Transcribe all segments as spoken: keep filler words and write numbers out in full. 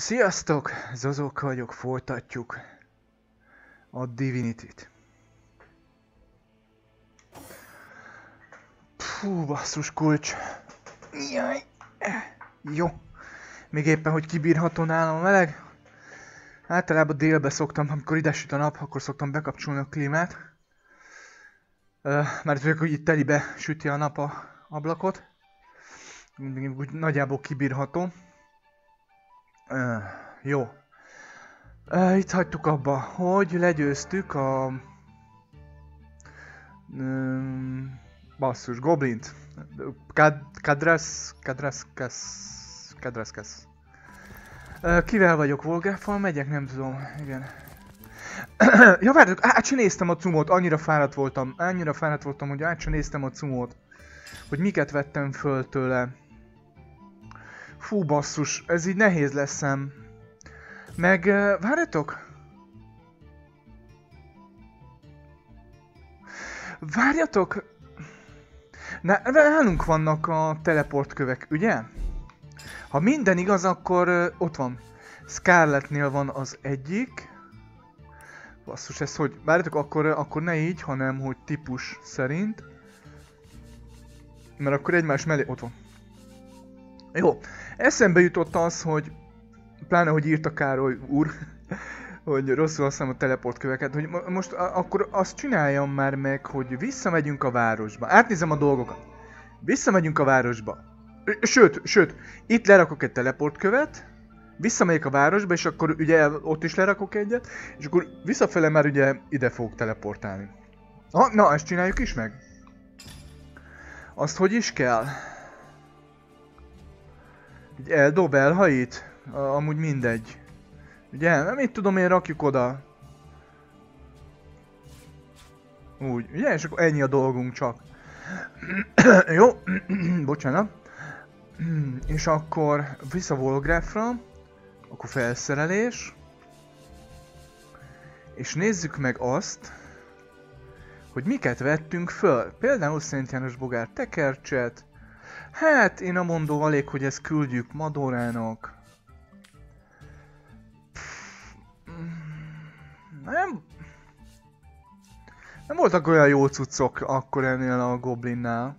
Sziasztok! Zozók vagyok, folytatjuk a Divinity-t. Fú, basszus kulcs. Jaj. Jó. Még éppen, hogy kibírható nálam a meleg. Általában délbe szoktam, amikor ide süt a nap, akkor szoktam bekapcsolni a klímát. Uh, mert tudjuk, hogy itt telibe süti a nap a ablakot. Úgy nagyjából kibírható. Uh, jó. Uh, itt hagytuk abba, hogy legyőztük a... Um, basszus, goblint. Kad, kadras... Kadraskas... Kadraskas. Uh, kivel vagyok? Volgáffal megyek? Nem tudom. Igen. Ja, várjuk, át sem néztem a cumót, annyira fáradt voltam. Annyira fáradt voltam, hogy át sem néztem a cumót. Hogy miket vettem föl tőle. Fú, basszus, ez így nehéz leszem. Meg, uh, várjatok! Várjatok! Nálunk vannak a teleportkövek, ugye? Ha minden igaz, akkor uh, ott van. Scarletnél van az egyik. Basszus, ez hogy? Várjatok, akkor, akkor ne így, hanem hogy típus szerint. Mert akkor egymás mellé ott van. Jó, eszembe jutott az, hogy pláne, hogy írta Károly úr, hogy rosszul használom a teleportköveket, hogy most akkor azt csináljam már meg, hogy visszamegyünk a városba. Átnézem a dolgokat. Visszamegyünk a városba. Sőt, sőt, itt lerakok egy teleportkövet, visszamegyek a városba, és akkor ugye ott is lerakok egyet, és akkor visszafele már ugye ide fogok teleportálni. Ha, na, ezt csináljuk is meg. Azt hogy is kell? Így eldob, elhajít? Amúgy mindegy. Ugye? Nem itt tudom én, rakjuk oda. Úgy, ugye? És akkor ennyi a dolgunk csak. Jó, bocsánat. És akkor vissza Volgráfra. Akkor felszerelés. És nézzük meg azt, hogy miket vettünk föl. Például Szent János Bogár tekercset. Hát, én a mondom elég, hogy ezt küldjük Madorának. Nem... Nem voltak olyan jó cuccok akkor ennél a Goblinnál.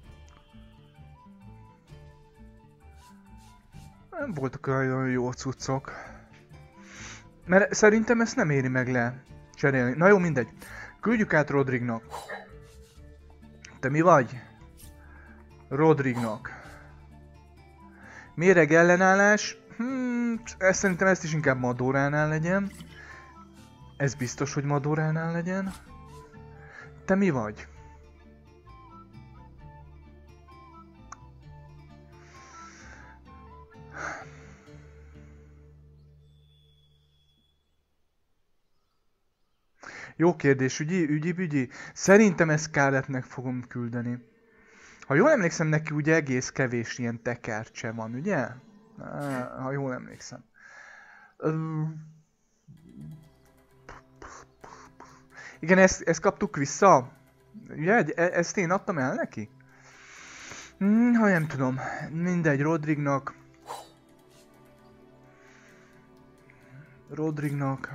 Nem voltak olyan jó cuccok. Mert szerintem ezt nem éri meg le cserélni. Na jó, mindegy. Küldjük át Rodrignak. Te mi vagy? Rodrignak. Méreg ellenállás. Hmm, ezt szerintem ezt is inkább Madoránál legyen. Ez biztos, hogy Madoránál legyen. Te mi vagy? Jó kérdés, ügyi, ügyi, ügyi. Szerintem ezt Scarletnek fogom küldeni. Ha jól emlékszem, neki ugye egész kevés ilyen tekercse van, ugye? Ha jól emlékszem. Igen, ezt, ezt kaptuk vissza. Ugye? Ezt én adtam el neki? Hmm, ha nem tudom. Mindegy, Rodrignak. Rodrignak.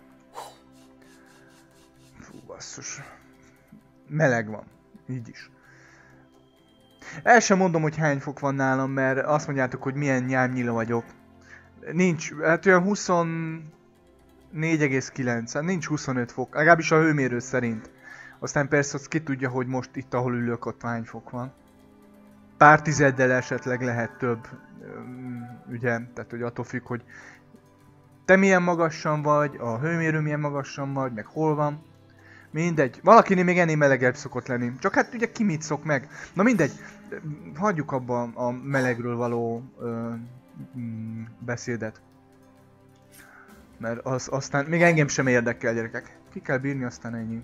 Fú, basszus. Meleg van. Így is. El sem mondom, hogy hány fok van nálam, mert azt mondjátok, hogy milyen nyámnyila vagyok. Nincs, hát olyan huszonnégy egész kilenc, hát nincs huszonöt fok, legalábbis a hőmérő szerint. Aztán persze azt ki tudja, hogy most itt, ahol ülök, ott hány fok van. Pár tizeddel esetleg lehet több, ugye, tehát hogy attól függ, hogy te milyen magasan vagy, a hőmérő milyen magasan vagy, meg hol van. Mindegy, valakinél még ennél melegebb szokott lenni, csak hát ugye ki mit szok meg. Na mindegy, hagyjuk abba a melegről való ö, mm, beszédet. Mert az, aztán még engem sem érdekel, gyerekek. Ki kell bírni, aztán ennyi.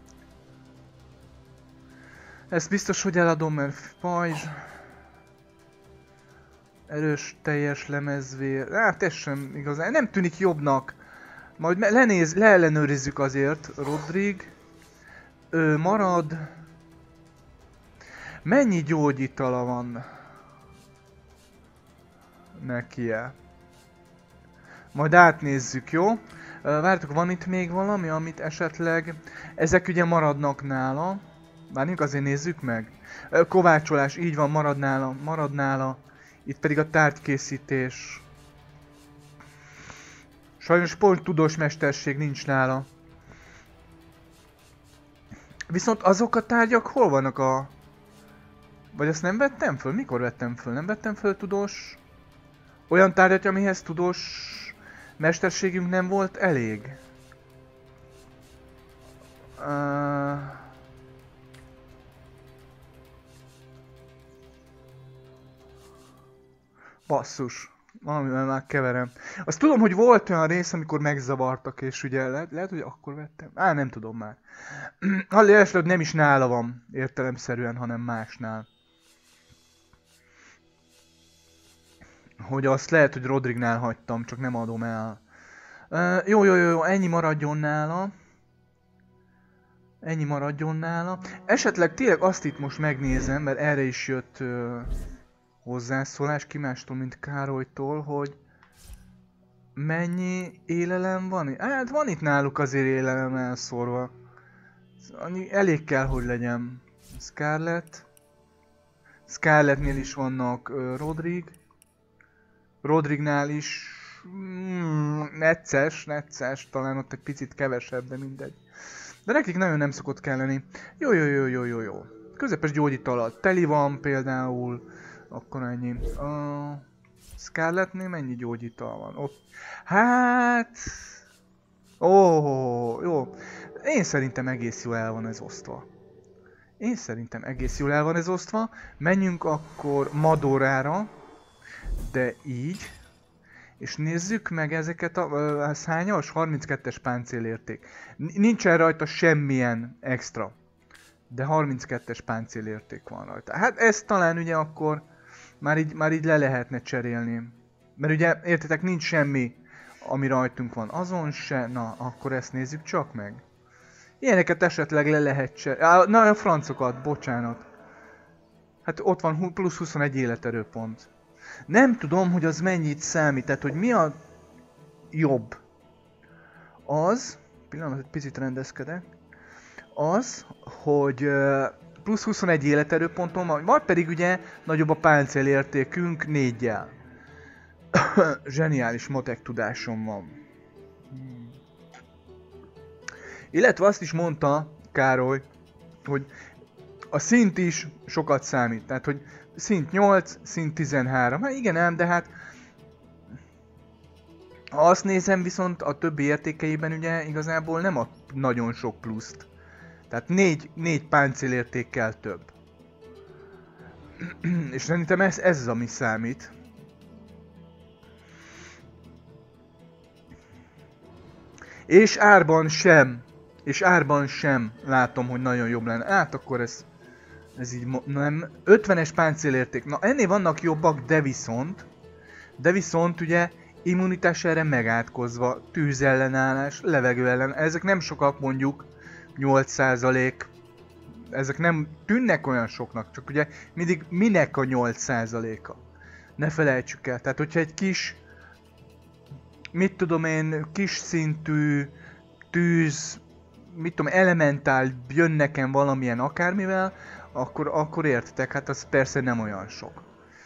Ezt biztos, hogy eladom, mert pajzs. Erős, teljes lemezvér. Hát ez sem igazán, nem tűnik jobbnak. Majd lenéz, leellenőrizzük azért, Rodrig. Ő marad. Mennyi gyógyitala van nekie? Majd átnézzük, jó? Várjátok, van itt még valami, amit esetleg... Ezek ugye maradnak nála. Várjunk, azért nézzük meg. Kovácsolás, így van, marad nála, marad nála. Itt pedig a tárgykészítés. Sajnos pont tudós mesterség nincs nála. Viszont azok a tárgyak hol vannak a... Vagy azt nem vettem föl? Mikor vettem föl? Nem vettem föl tudós... Olyan tárgyat, amihez tudós... mesterségünk nem volt elég. Uh... Basszus. Valamivel már keverem. Azt tudom, hogy volt olyan rész, amikor megzavartak, és ugye lehet, lehet hogy akkor vettem. Á, nem tudom már. Esetleg nem is nála van, értelemszerűen, hanem másnál. Hogy azt lehet, hogy Rodrignál hagytam, csak nem adom el. Uh, jó, jó, jó, jó, ennyi maradjon nála. Ennyi maradjon nála. Esetleg tényleg azt itt most megnézem, mert erre is jött uh, hozzászólás ki mástól, mint Károlytól, hogy mennyi élelem van? Hát van itt náluk azért élelem elszórva. Annyi elég kell, hogy legyen. Scarlett. Scarlettnél is vannak uh, Rodrig. Rodrignál is mm, necces, necces, talán ott egy picit kevesebb, de mindegy. De nekik nagyon nem szokott kelleni. Jó, jó, jó, jó, jó, jó. Közepes gyógyitalat teli van például, akkor ennyi. A Scarlettnél mennyi gyógyital van? Ott. Hát... Ó, oh, jó. Én szerintem egész jól el van ez osztva. Én szerintem egész jól el van ez osztva. Menjünk akkor Madorára. De így. És nézzük meg ezeket a... a hányas? harminckettes páncélérték. Nincsen rajta semmilyen extra. De harminckettes páncélérték van rajta. Hát ezt talán ugye akkor már így, már így le lehetne cserélni. Mert ugye, értitek, nincs semmi, ami rajtunk van. Azon se. Na, akkor ezt nézzük csak meg. Ilyeneket esetleg le lehet cserélni. Na, a francokat, bocsánat. Hát ott van plusz huszonegy életerőpont. Nem tudom, hogy az mennyit számít, tehát hogy mi a jobb. Az, pillanat, egy picit rendezkedek, az, hogy plusz huszonegy életerőponton van, vagy pedig ugye nagyobb a páncélértékünk néggyel. Zseniális matek tudásom van. Hmm. Illetve azt is mondta Károly, hogy a szint is sokat számít, tehát hogy szint nyolc, szint tizenhárom. Hát igen ám, de hát... Ha azt nézem, viszont a többi értékeiben ugye igazából nem ad nagyon sok pluszt. Tehát négy, négy páncélértékkel több. És szerintem ez, ez az, ami számít. És árban sem. És árban sem látom, hogy nagyon jobb lenne. Hát akkor ez... Ez így nem. ötvenes páncélérték. Na ennél vannak jobbak, de viszont... De viszont ugye immunitás erre megátkozva, tűzellenállás, levegő ellen. Ezek nem sokak, mondjuk nyolc százalék. Ezek nem tűnnek olyan soknak, csak ugye mindig minek a nyolc százaléka. Ne felejtsük el. Tehát hogyha egy kis... Mit tudom én, kis szintű tűz... Mit tudom, elementál jön nekem valamilyen akármivel, akkor, akkor értitek, hát az persze nem olyan sok.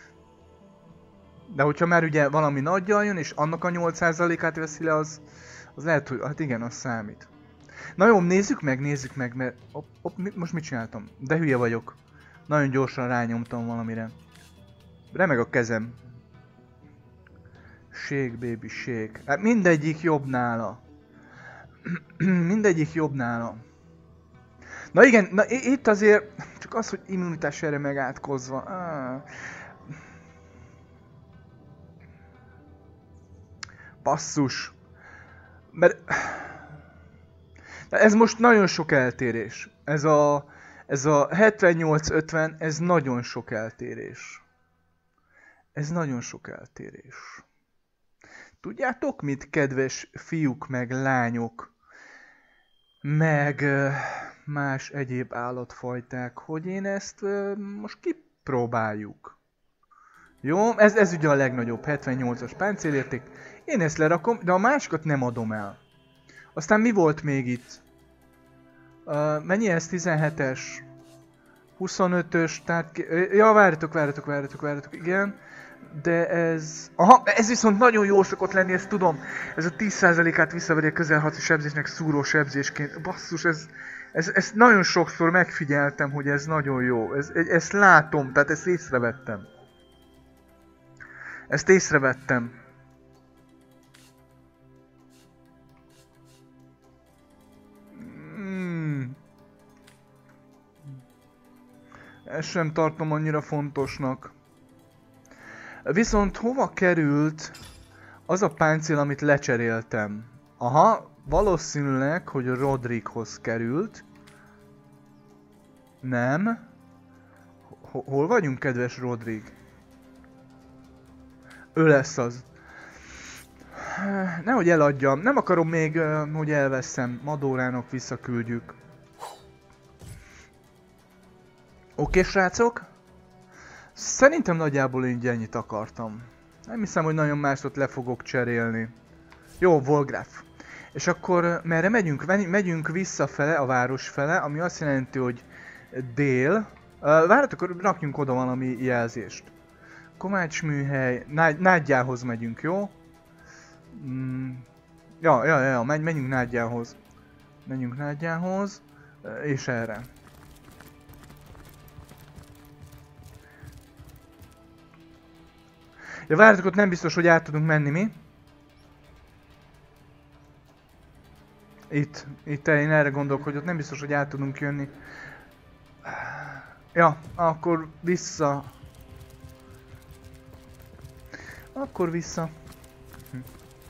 De hogyha már ugye valami nagyjal jön, és annak a nyolc százalékát veszi le, az, az lehet, hogy hát igen, az számít. Na jó, nézzük meg, nézzük meg, mert op, op, most mit csináltam? De hülye vagyok. Nagyon gyorsan rányomtam valamire. Remeg a kezem. Shake, baby, shake. Hát mindegyik jobb nála. Mindegyik jobb nála. Na igen, na itt azért csak az, hogy immunitás erre megátkozva. Ah. Basszus. Mert... Ez most nagyon sok eltérés. Ez a... Ez a hetvennyolc ötven, ez nagyon sok eltérés. Ez nagyon sok eltérés. Tudjátok mit, kedves fiúk meg lányok? Meg más egyéb állatfajták, hogy én ezt most kipróbáljuk. Jó, ez, ez ugye a legnagyobb, hetvennyolcas páncélérték. Én ezt lerakom, de a másikat nem adom el. Aztán mi volt még itt? Uh, mennyi ez? tizenhetes? huszonötös, tehát... Ja, várjatok, várjatok, várjatok, várjatok, igen. De ez... Aha, ez viszont nagyon jó szokott lenni, ezt tudom. Ez a tíz százalékát visszaveri a közelharci sebzésnek szúró sebzésként. Basszus, ez... Ez, ezt nagyon sokszor megfigyeltem, hogy ez nagyon jó. Ez, ezt látom, tehát ezt észrevettem. Ezt észrevettem. Hmm. Ezt sem tartom annyira fontosnak. Viszont hova került az a páncél, amit lecseréltem? Aha, valószínűleg, hogy Rodrighoz került. Nem. Hol vagyunk, kedves Rodrig? Ő lesz az. Nehogy eladjam. Nem akarom még, hogy elveszem. Madórának visszaküldjük. Oké, srácok? Szerintem nagyjából így ennyit akartam. Nem hiszem, hogy nagyon másot le fogok cserélni. Jó, Volgraf. És akkor merre megyünk? Megyünk visszafele, a város fele, ami azt jelenti, hogy dél. Uh, Várjatok, akkor rakjunk oda valami jelzést. Komács műhely, Nágy, Nádjához megyünk, jó? Mm. Ja, ja, ja, menj, menjünk Nádjához. Menjünk Nádjához, és erre. Ja, várjatok, ott nem biztos, hogy át tudunk menni, mi? Itt, itt én erre gondolok, hogy ott nem biztos, hogy át tudunk jönni. Ja, akkor vissza. Akkor vissza. Hm.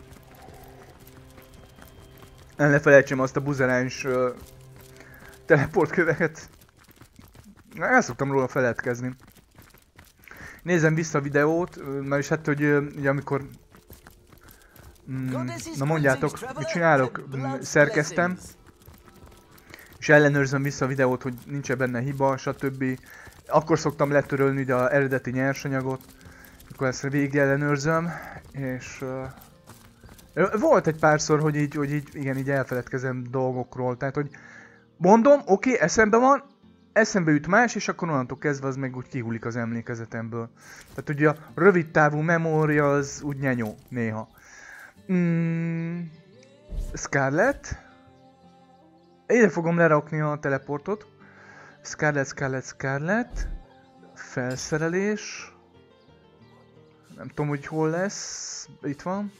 El ne felejtsem azt a buzeráns uh, teleportköveket. El szoktam róla feledkezni. Nézzem vissza a videót, mert is hát, hogy ugye amikor... Mm, na mondjátok, mit csinálok? Szerkeztem. És ellenőrzöm vissza a videót, hogy nincs-e benne hiba, stb. Akkor szoktam letörölni ide az eredeti nyersanyagot. Akkor ezt végig ellenőrzöm. És... Uh, volt egy párszor, hogy így, hogy így, igen, így elfeledkezem dolgokról. Tehát, hogy mondom, oké, okay, eszembe van, eszembe jut más, és akkor onnantól kezdve az meg úgy kihullik az emlékezetemből. Tehát ugye a rövid távú memória az úgy nyenyó néha. Mm, Scarlet. Ide fogom lerakni a teleportot. Scarlet, Scarlet, Scarlet. Felszerelés. Nem tudom, hogy hol lesz. Itt van.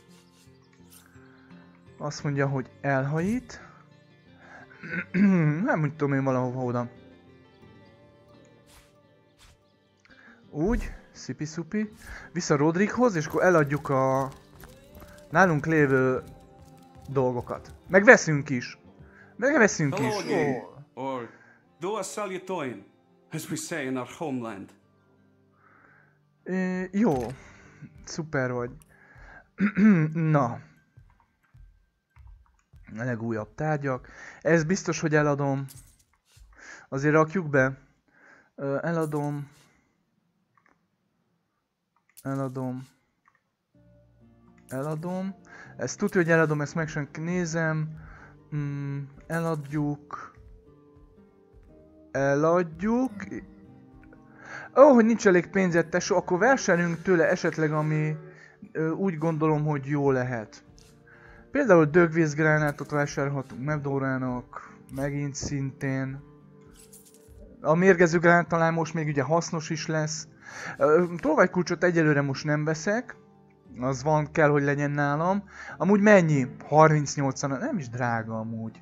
Azt mondja, hogy elhajít. Nem tudom én, valahova oda. Úgy. Szipi-szupi. Vissza Rodrighoz, és akkor eladjuk a nálunk lévő dolgokat. Meg veszünk is. Meg veszünk is. Oh. Or do a salutoin, as we say in our homeland. E, jó. Szuper vagy. Na. A legújabb tárgyak. Ez biztos, hogy eladom. Azért rakjuk be. Eladom. Eladom. Eladom. Ezt tudja, hogy eladom, ezt meg sem nézem. Mm, eladjuk. Eladjuk. Ó, oh, hogy nincs elég pénzed, tesó, akkor vásárljunk tőle esetleg, ami ö, úgy gondolom, hogy jó lehet. Például dögvészgránátot vásárolhatunk Mevdórának, megint szintén. A mérgező gránát talán most még ugye hasznos is lesz. Tolvajkulcsot egyelőre most nem veszek. Az van, kell, hogy legyen nálam. Amúgy mennyi? harmincnyolcan, nem is drága amúgy.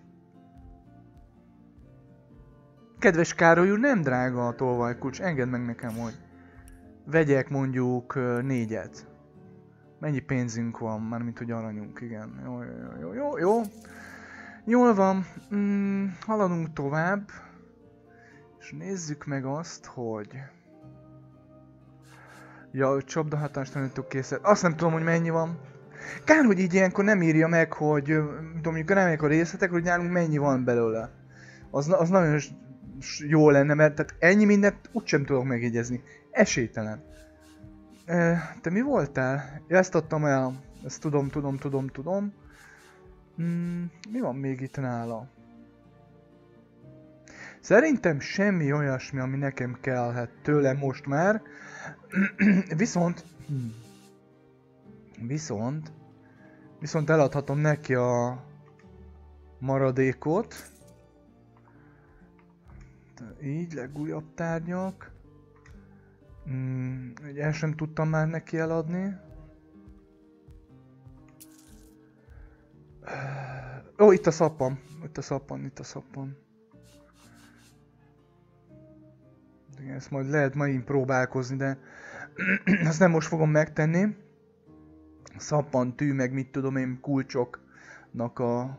Kedves Károly úr, nem drága a tolvajkulcs, engedd meg nekem, hogy vegyek mondjuk négyet. Mennyi pénzünk van? Mármint, hogy aranyunk, igen. Jó, jó, jó, jó, jó. Jól van. Mm, haladunk tovább. És nézzük meg azt, hogy... Ja, hogy csapdahatást tanítok készet. Azt nem tudom, hogy mennyi van. Kár, hogy így ilyenkor nem írja meg, hogy... Tudom, amikor nem megyek a részletek, hogy nálunk mennyi van belőle. Az, az nagyon jó lenne, mert tehát ennyi mindent úgysem tudok megjegyezni. Esélytelen. Te mi voltál? Ja, ezt adtam el. Ezt tudom, tudom, tudom, tudom. Mm, mi van még itt nála? Szerintem semmi olyasmi, ami nekem kellhet tőle most már. Viszont... Viszont... Viszont eladhatom neki a maradékot. Így, legújabb tárgyak. Mm, el sem tudtam már neki eladni. Ó, itt a szappan. Itt a szappan, itt a szappan. Ezt majd lehet megint próbálkozni, de azt nem most fogom megtenni. Szappan, tű, meg mit tudom én, kulcsoknak a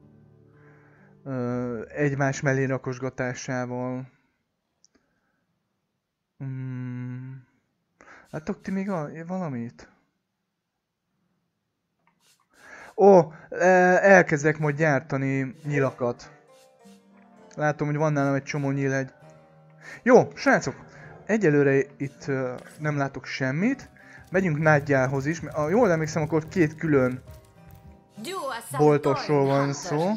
ö, egymás mellé rakosgatásával. Mm. Láttok ti még a, valamit? Ó, elkezdek majd gyártani nyilakat. Látom, hogy van nálam egy csomó nyílegy. Jó, srácok, egyelőre itt uh, nem látok semmit. Megyünk Nádjához is, mert ha jól emlékszem, akkor két külön boltosról van szó.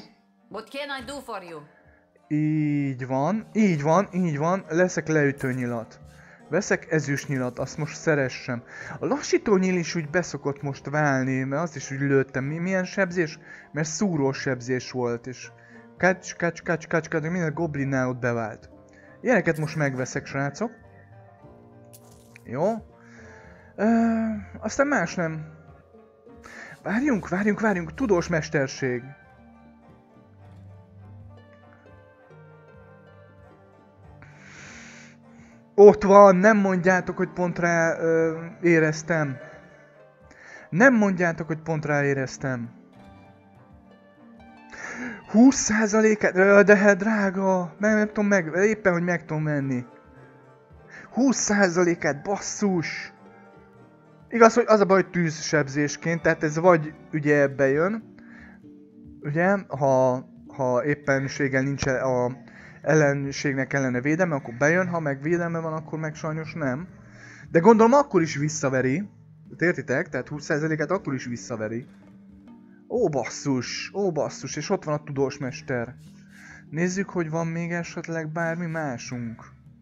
Így van, így van, így van, leszek leütőnyilat. Veszek ezüstnyilat, azt most szeressem. A lassító nyíl is úgy beszokott most válni, mert azt is úgy lőttem. Mi, milyen sebzés? Mert szúrós sebzés volt, és kacs, kacs, kacs, kacs, kacs, minden goblinnál ott bevált. Ilyeneket most megveszek, srácok. Jó. Ö, aztán más nem. Várjunk, várjunk, várjunk, tudós mesterség. Ott van, nem mondjátok, hogy pont rá ö, éreztem. Nem mondjátok, hogy pont rá éreztem. húsz százalékát, de hát drága, meg nem tudom meg, éppen hogy meg tudom venni. húsz százalékát, basszus! Igaz, hogy az a baj, hogy tűzsebzésként, tehát ez vagy ugye ebbe jön. Ugye, ha, ha éppenséggel nincs a ellenségnek ellene védelme, akkor bejön, ha meg védelme van, akkor meg sajnos nem. De gondolom akkor is visszaveri. Értitek? Tehát húsz százalékát akkor is visszaveri. Ó basszus, ó basszus, és ott van a tudósmester. Nézzük, hogy van még esetleg bármi másunk.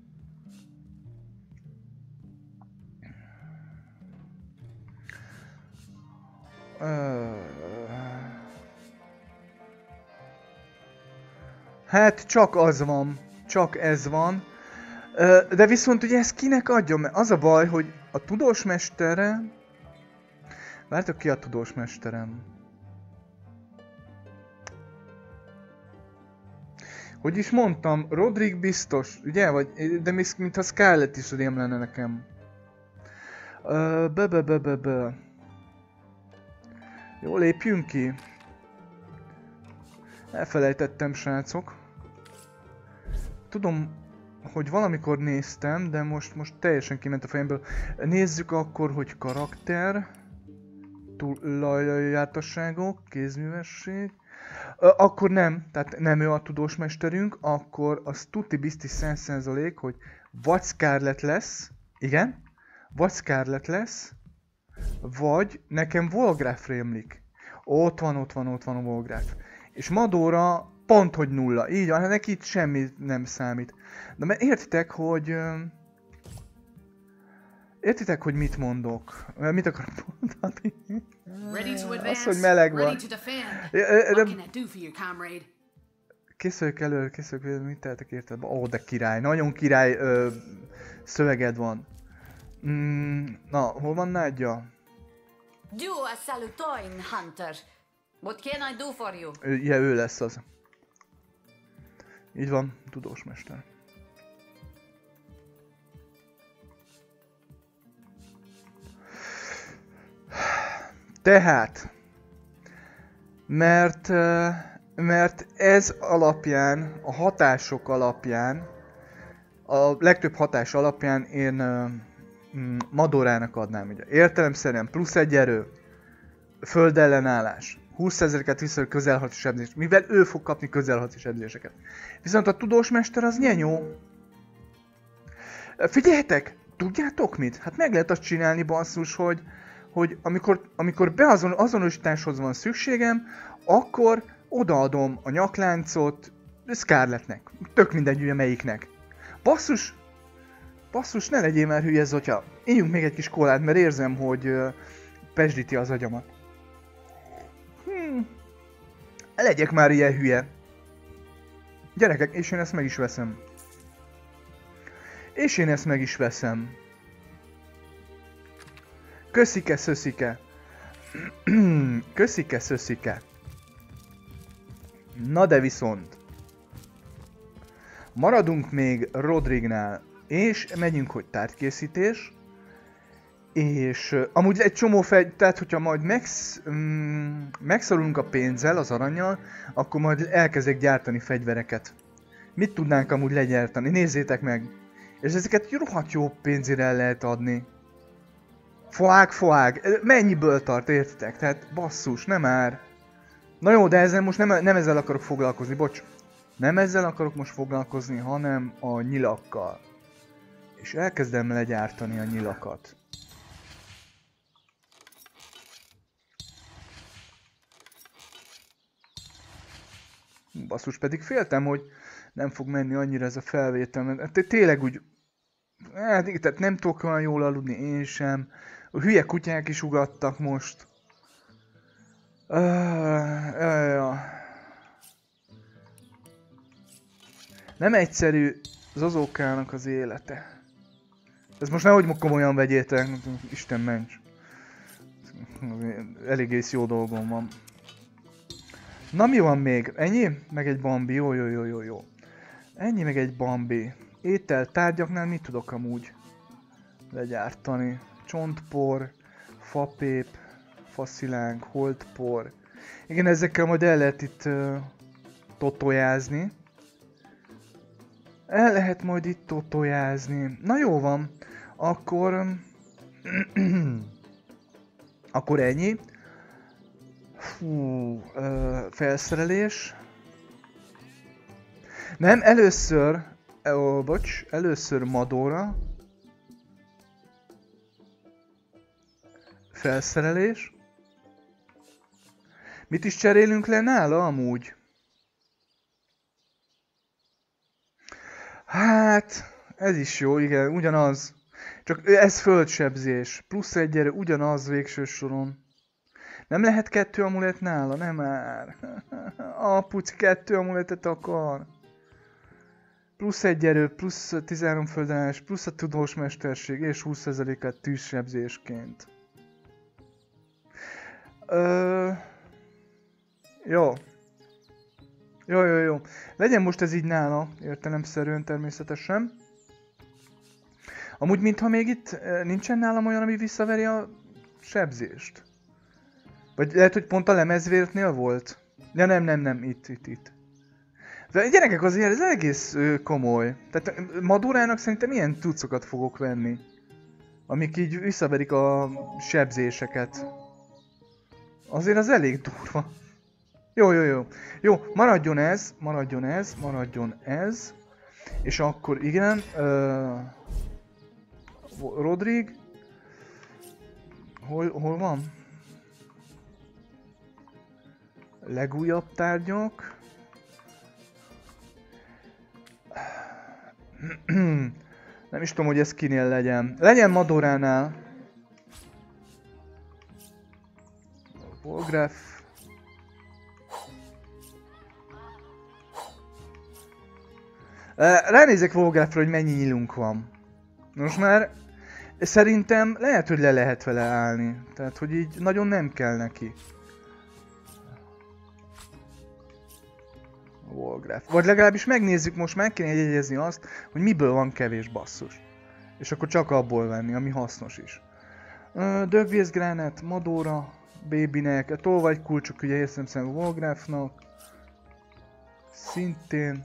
Hát csak az van, csak ez van. De viszont ugye ezt kinek adjam? Mert az a baj, hogy a tudósmesterre... Vártok, ki a tudósmesterem? Hogy is mondtam, Rodrik biztos, ugye? Vagy, de mintha Scarlett is rém lenne nekem. Be, be, be, be, be. Jó, lépjünk ki. Elfelejtettem, srácok. Tudom, hogy valamikor néztem, de most, most teljesen kiment a fejemből. Nézzük akkor, hogy karakter. Jártasságok, kézművesség. Akkor nem, tehát nem ő a tudósmesterünk, akkor az tuti biztos száz százalék, hogy vagy Scarlett lesz, igen, vagy Scarlett lesz, vagy nekem Volgráf rémlik. Ott van, ott van, ott van a Volgráf. És Madóra pont, hogy nulla. Így van, neki itt semmi nem számít. De mert értitek, hogy... Értitek, hogy mit mondok? Mit akarok mondani? Az, hogy meleg van. Készüljük elő, készüljük elő, mit tehetek érted? Ó, de király, nagyon király ö, szöveged van. Mm, na, hol van Nádja? Du are Salutoin Hunter. What can I do for you? Ő, ja, ő lesz az. Így van, tudósmester. Tehát, mert, mert ez alapján, a hatások alapján, a legtöbb hatás alapján én Madorának adnám. Ugye. Értelemszerűen plusz egy erő, földellenállás, húsz százalékát vissza közelharci sebzés, mivel ő fog kapni közelharci sebzéseket. Viszont a tudósmester az nyenyó. Figyeljetek! tudjátok mit? Hát meg lehet azt csinálni, basszus, hogy, hogy amikor, amikor beazon, azonosításhoz van szükségem, akkor odaadom a nyakláncot Scarlettnek. Tök mindegy, ugye melyiknek. Basszus, basszus, ne legyél már hülye, Zotya. Ígyunk még egy kis kólát, mert érzem, hogy uh, pesdíti az agyamat. Hmm. Legyek már ilyen hülye. Gyerekek, és én ezt meg is veszem. És én ezt meg is veszem. Köszike, szöszike. Köszike, szöszike. Na de viszont. Maradunk még Rodrignál. És megyünk, hogy tárgykészítés. És uh, amúgy egy csomó fegy, tehát hogyha majd megsz, um, megszorulunk a pénzzel, az aranyjal, akkor majd elkezdek gyártani fegyvereket. Mit tudnánk amúgy legyártani? Nézzétek meg! És ezeket rohadt jó pénzére el lehet adni. Foág, foág! Mennyiből tart, értitek? Tehát basszus, nem már. Na jó, de ezzel most nem, nem ezzel akarok foglalkozni, bocs. Nem ezzel akarok most foglalkozni, hanem a nyilakkal. És elkezdem legyártani a nyilakat. Basszus, pedig féltem, hogy nem fog menni annyira ez a felvétel, mert tényleg úgy... Hát, tehát nem tudok olyan jól aludni, én sem. A hülye kutyák is ugattak most. Uh, uh, uh. Nem egyszerű Zozókának az élete. Ez most nehogy komolyan vegyétek, Isten ments. Elég jó dolgom van. Na mi van még? Ennyi? Meg egy Bambi, jó, jó, jó, jó, jó. Ennyi meg egy Bambi. Étel tárgyaknál mit tudok amúgy legyártani? Csontpor, fapép, faszilánk, holdpor. Igen, ezekkel majd el lehet itt uh, totojázni. El lehet majd itt totojázni. Na jó van. Akkor... akkor ennyi. Fú, uh, felszerelés. Nem, először... Ó, bocs, először Madóra. Felszerelés. Mit is cserélünk le nála amúgy? Hát, ez is jó, igen, ugyanaz. Csak ez földsebzés. Plusz egy erő, ugyanaz végső soron. Nem lehet kettő amulett nála? Nem már. A puci kettő amuletet akar. Plusz egy erő, plusz tizenhárom földállás, plusz a tudós mesterség és húsz százalékát tűzsebzésként. Ö... Jó. Jó, jó, jó. Legyen most ez így nála, értelemszerűen természetesen. Amúgy mintha még itt nincsen nálam olyan, ami visszaveri a sebzést. Vagy lehet, hogy pont a lemezvértnél volt? Ja nem, nem, nem, itt, itt, itt. De gyerekek, azért ez egész ö, komoly. Tehát Madurának szerintem ilyen tucokat fogok venni. Amik így visszaverik a sebzéseket. Azért az elég durva. Jó, jó, jó. Jó, maradjon ez, maradjon ez, maradjon ez. És akkor igen, uh, Rodrig. Hol, hol van? Legújabb tárgyak. Nem is tudom, hogy ez kinél legyen. Legyen Madoránál. Volgraf. Ránézek Volgrafra, hogy mennyi nyílunk van. Most már szerintem lehet, hogy le lehet vele állni. Tehát, hogy így nagyon nem kell neki. Volgraf. Vagy legalábbis megnézzük, most meg kéne jegyezni azt, hogy miből van kevés basszus. És akkor csak abból venni, ami hasznos is. Dögvészgránát, Madóra, Babynek, tolvaj kulcsok, ugye érzem szerint Volgrafnak. Szintén.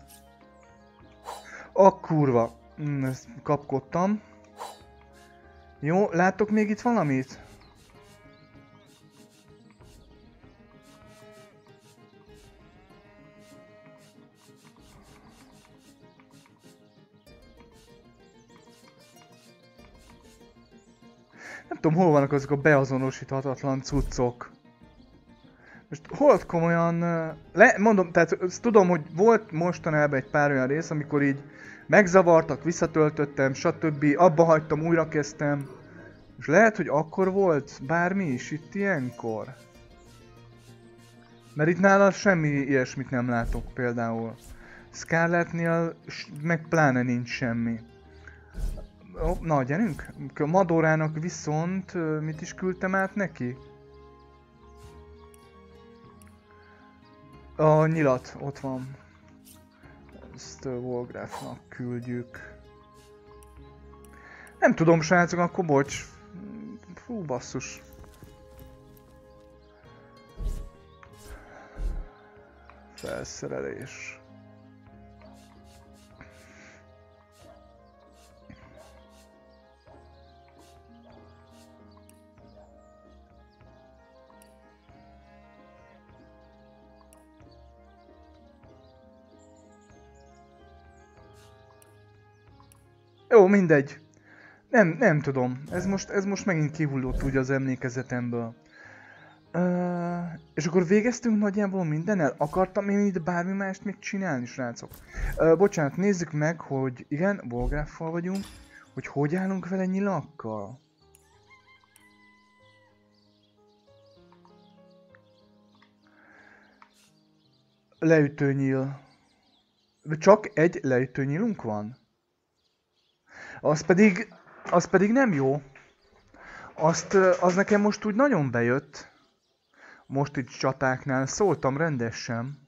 A kurva. Hm, ezt kapkodtam. Jó, láttok még itt valamit? Nem tudom, hol vannak azok a beazonosíthatatlan cuccok. Most hol komolyan... Le, mondom, tehát azt tudom, hogy volt mostanában egy pár olyan rész, amikor így megzavartak, visszatöltöttem, stb. Abba hagytam, újra kezdtem. És lehet, hogy akkor volt bármi is itt ilyenkor. Mert itt nála semmi ilyesmit nem látok például. Scarlettnél meg pláne nincs semmi. Oh, na, gyerünk! A Madorának viszont mit is küldtem át neki? A nyilat, ott van. Ezt Wolgraffnak küldjük. Nem tudom, srácok, akkor bocs. Fú, basszus. Felszerelés. Jó, mindegy. Nem, nem tudom. Ez most, ez most megint kihullott úgy az emlékezetemből. Uh, és akkor végeztünk nagyjából mindennel? Akartam én itt bármi mást még csinálni, srácok? Uh, bocsánat, nézzük meg, hogy igen, Wolgraffal vagyunk, hogy hogy állunk vele nyilakkal. Leütőnyíl. Csak egy leütőnyílunk van? Az pedig, az pedig nem jó. Azt, az nekem most úgy nagyon bejött. Most itt csatáknál szóltam rendesen.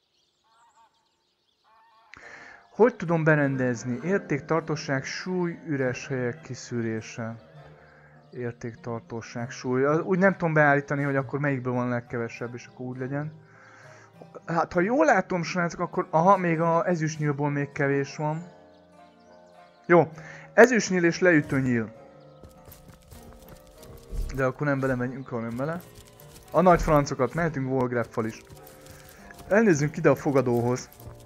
Hogy tudom berendezni? Értéktartóság, súly, üres helyek kiszűrése. Értéktartóság, súly. Úgy nem tudom beállítani, hogy akkor melyikből van legkevesebb, és akkor úgy legyen. Hát ha jól látom, srácok, akkor aha, még a ezüstnyílból még kevés van. Jó. Ezüstnyíl és leütőnyíl. De akkor nem bele megyünk, hanem bele. A nagy francokat, mehetünk Wolgraffal is. Elnézzünk ide a fogadóhoz.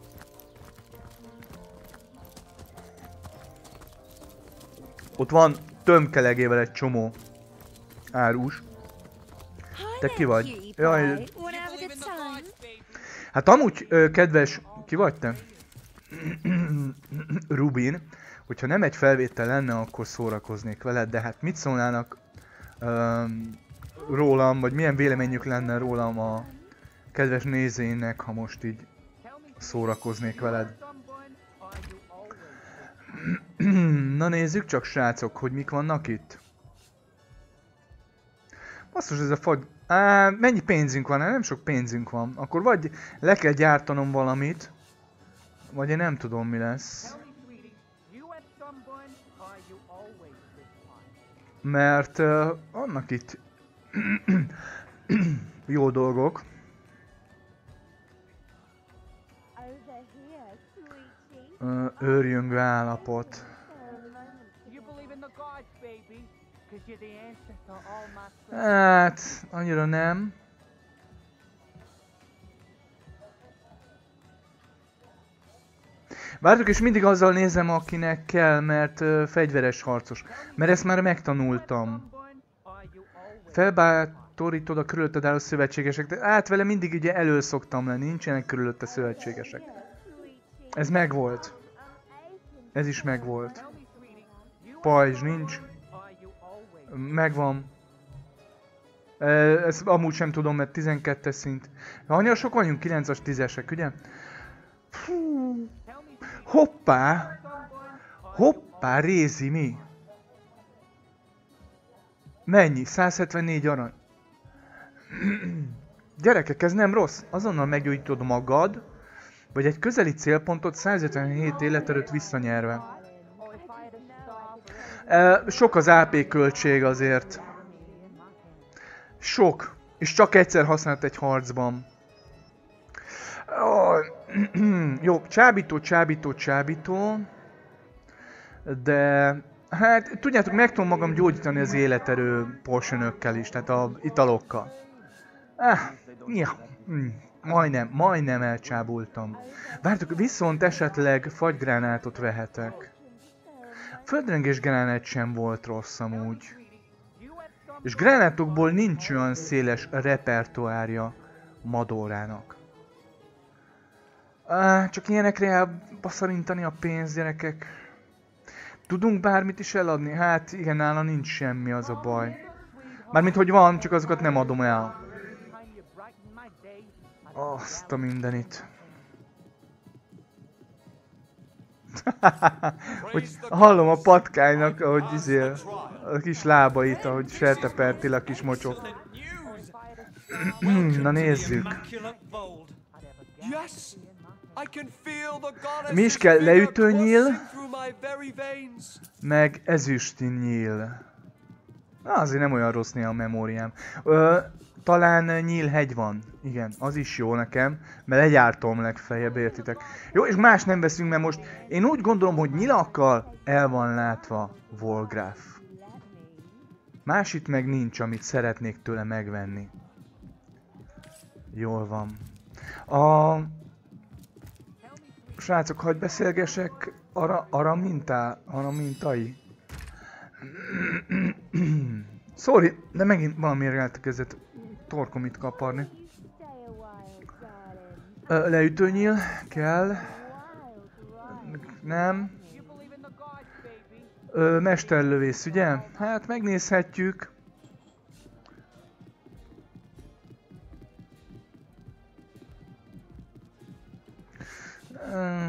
Ott van tömkelegével egy csomó árus. Te ki vagy? Jaj. Hát amúgy, ö, kedves, ki vagy te? Rubin. Hogyha nem egy felvétel lenne, akkor szórakoznék veled, de hát mit szólnának um, rólam, vagy milyen véleményük lenne rólam a kedves nézőinek, ha most így szórakoznék veled. Na nézzük csak, srácok, hogy mik vannak itt. Basszus, ez a fagy... Á, mennyi pénzünk van? Nem sok pénzünk van. Akkor vagy le kell gyártanom valamit, vagy én nem tudom, mi lesz. Mert uh, vannak itt jó dolgok. Uh, őrjöngő állapot. Hát, annyira nem. Várjuk, és mindig azzal nézem, akinek kell, mert uh, fegyveres harcos. Mert ezt már megtanultam. Felbátorítod a körülötted álló szövetségesek. De hát vele mindig ugye elő szoktam lenni, nincsenek körülötte szövetségesek. Ez megvolt. Ez is megvolt. Pajzs nincs. Megvan. Ezt amúgy sem tudom, mert tizenkettes szint. Annyira sok vagyunk, kilences, tízesek, ugye? Fú. Hoppá! Hoppá, Rézi, mi? Mennyi? száz hetvennégy arany. Gyerekek, ez nem rossz. Azonnal meggyógyítod magad, vagy egy közeli célpontot száz hetvenhét életerőt visszanyerve. E, sok az á pé költség azért. Sok. És csak egyszer használt egy harcban. Oh, jó, csábító, csábító, csábító. De... Hát, tudjátok, meg tudom magam gyógyítani az életerő potionökkel is, tehát a italokkal. Ah, ja, mm, majdnem, majdnem elcsábultam. Vártok, viszont esetleg fagygránátot vehetek. Földrengés gránát sem volt rossz amúgy. És gránátokból nincs olyan széles repertoárja Madorának. Á, csak ilyenekre elbaszarintani a pénzt, gyerekek. Tudunk bármit is eladni? Hát igen, nála nincs semmi, az a baj. Mármint hogy van, csak azokat nem adom el. Azt a mindenit. Hogy hallom a patkánynak, ahogy izél, a kis lábait, ahogy sertepertil a kis mocsok. Na nézzük. Mi is kell? Leütőnyíl, meg ezüstnyíl. Na, azért nem olyan rossz néha a memóriám. Ö, talán nyílhegy van. Igen, az is jó nekem, mert legyártom legfeljebb, értitek. Jó, és más nem veszünk, mert most én úgy gondolom, hogy nyilakkal el van látva Volgráf. Más itt meg nincs, amit szeretnék tőle megvenni. Jól van. A... Srácok, hadd beszélgessek arra, arra mintá, arra mintai. Sorry, de megint valamiért elkezdett torkom itt kaparni. Ö, leütőnyíl kell. Nem. Ö, mesterlövész, ugye? Hát megnézhetjük. Ö,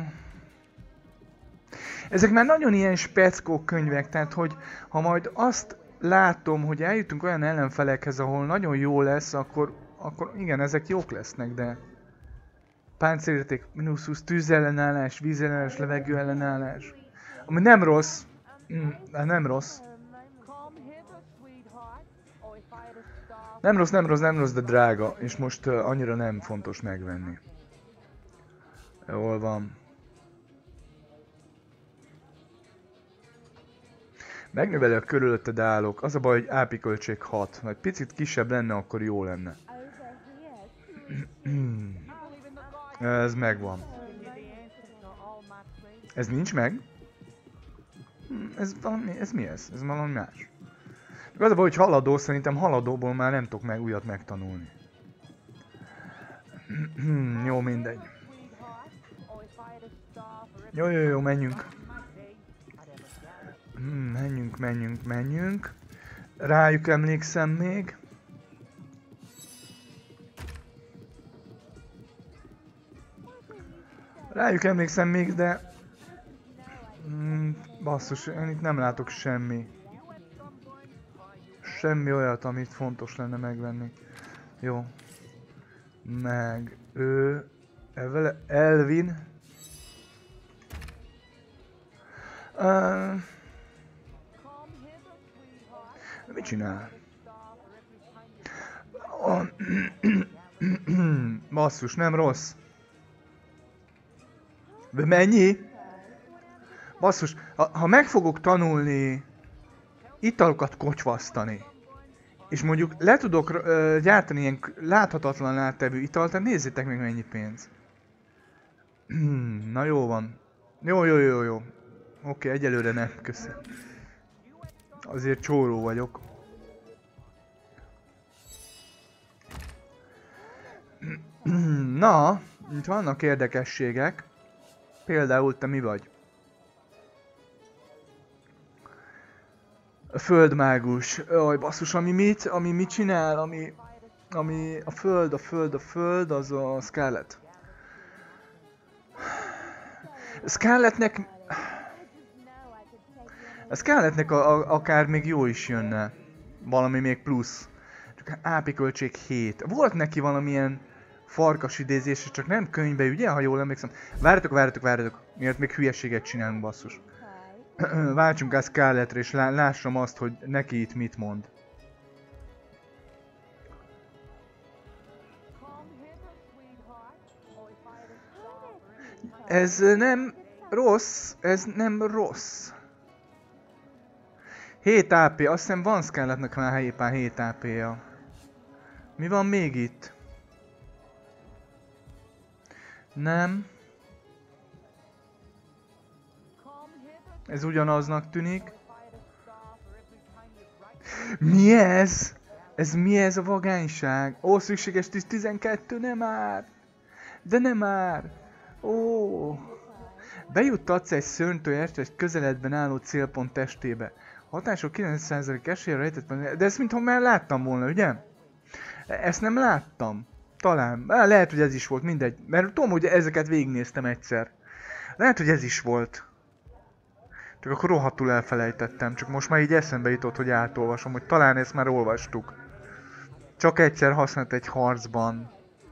ezek már nagyon ilyen speckó könyvek, tehát hogy ha majd azt látom, hogy eljutunk olyan ellenfelekhez, ahol nagyon jó lesz, akkor, akkor igen, ezek jók lesznek, de... Páncélérték, mínusz húsz, tűzellenállás, vízellenállás, levegőellenállás. Ami nem rossz. Mm, nem rossz. Nem rossz, nem rossz, nem rossz, de drága. És most uh, annyira nem fontos megvenni. Jól van. Megnöveli a körülötted állók. Az a baj, hogy á pé költség hat. Ha egy picit kisebb lenne, akkor jó lenne. Ez megvan. Ez nincs meg? Ez valami, ez mi ez? Ez valami más. Az a baj, hogy haladó, szerintem haladóból már nem tudok meg újat megtanulni. Jó, mindegy. Jó, jó, jó, menjünk. Menjünk, menjünk, menjünk. Rájuk emlékszem még. Rájuk emlékszem még, de... Mm, basszus, én itt nem látok semmi. Semmi olyat, amit fontos lenne megvenni. Jó. Meg... Ő... Evele... Elvin... Uh, mit csinál? Oh, basszus, nem rossz. De mennyi? Basszus, ha, ha meg fogok tanulni italokat kocsvasztani, és mondjuk le tudok uh, gyártani ilyen láthatatlan áttevő italt, tehát nézzétek meg mennyi pénz. Na jó van. Jó, jó, jó, jó. Oké, okay, egyelőre nem, köszi. Azért csóró vagyok. Na, itt vannak érdekességek. Például te mi vagy? A földmágus. Jaj, basszus, ami mit? Ami mit csinál? Ami... Ami... A föld, a föld, a föld, az a Scarlet. Scarletnek... A Scarletnek a, a, akár még jó is jönne. Valami még plusz. Csak á pé költség hét. Volt neki valamilyen farkas idézés, csak nem könyvbe, ugye? Ha jól emlékszem. Várjatok, várjatok, várjatok. Miért még hülyeséget csinálunk, basszus. Váltsunk át Scarletre, és lá lássam azt, hogy neki itt mit mond. Ez nem rossz, ez nem rossz. hét á pé, azt hiszem van Scarletnek már éppen hét á pé-ja. Mi van még itt? Nem. Ez ugyanaznak tűnik. Mi ez? Ez mi ez a vagányság? Ó, szükséges tíz tizenkettő, nem már! De nem már! Ó! Bejuttatsz egy szörnytojást egy közeledben álló célpont testébe. Hatások kilencven százalék esélye rejtett, de ezt mintha már láttam volna, ugye? Ezt nem láttam. Talán. Lehet, hogy ez is volt, mindegy. Mert tudom, hogy ezeket végignéztem egyszer. Lehet, hogy ez is volt. Csak akkor rohadtul elfelejtettem. Csak most már így eszembe jutott, hogy átolvasom, hogy talán ezt már olvastuk. Csak egyszer használt egy harcban.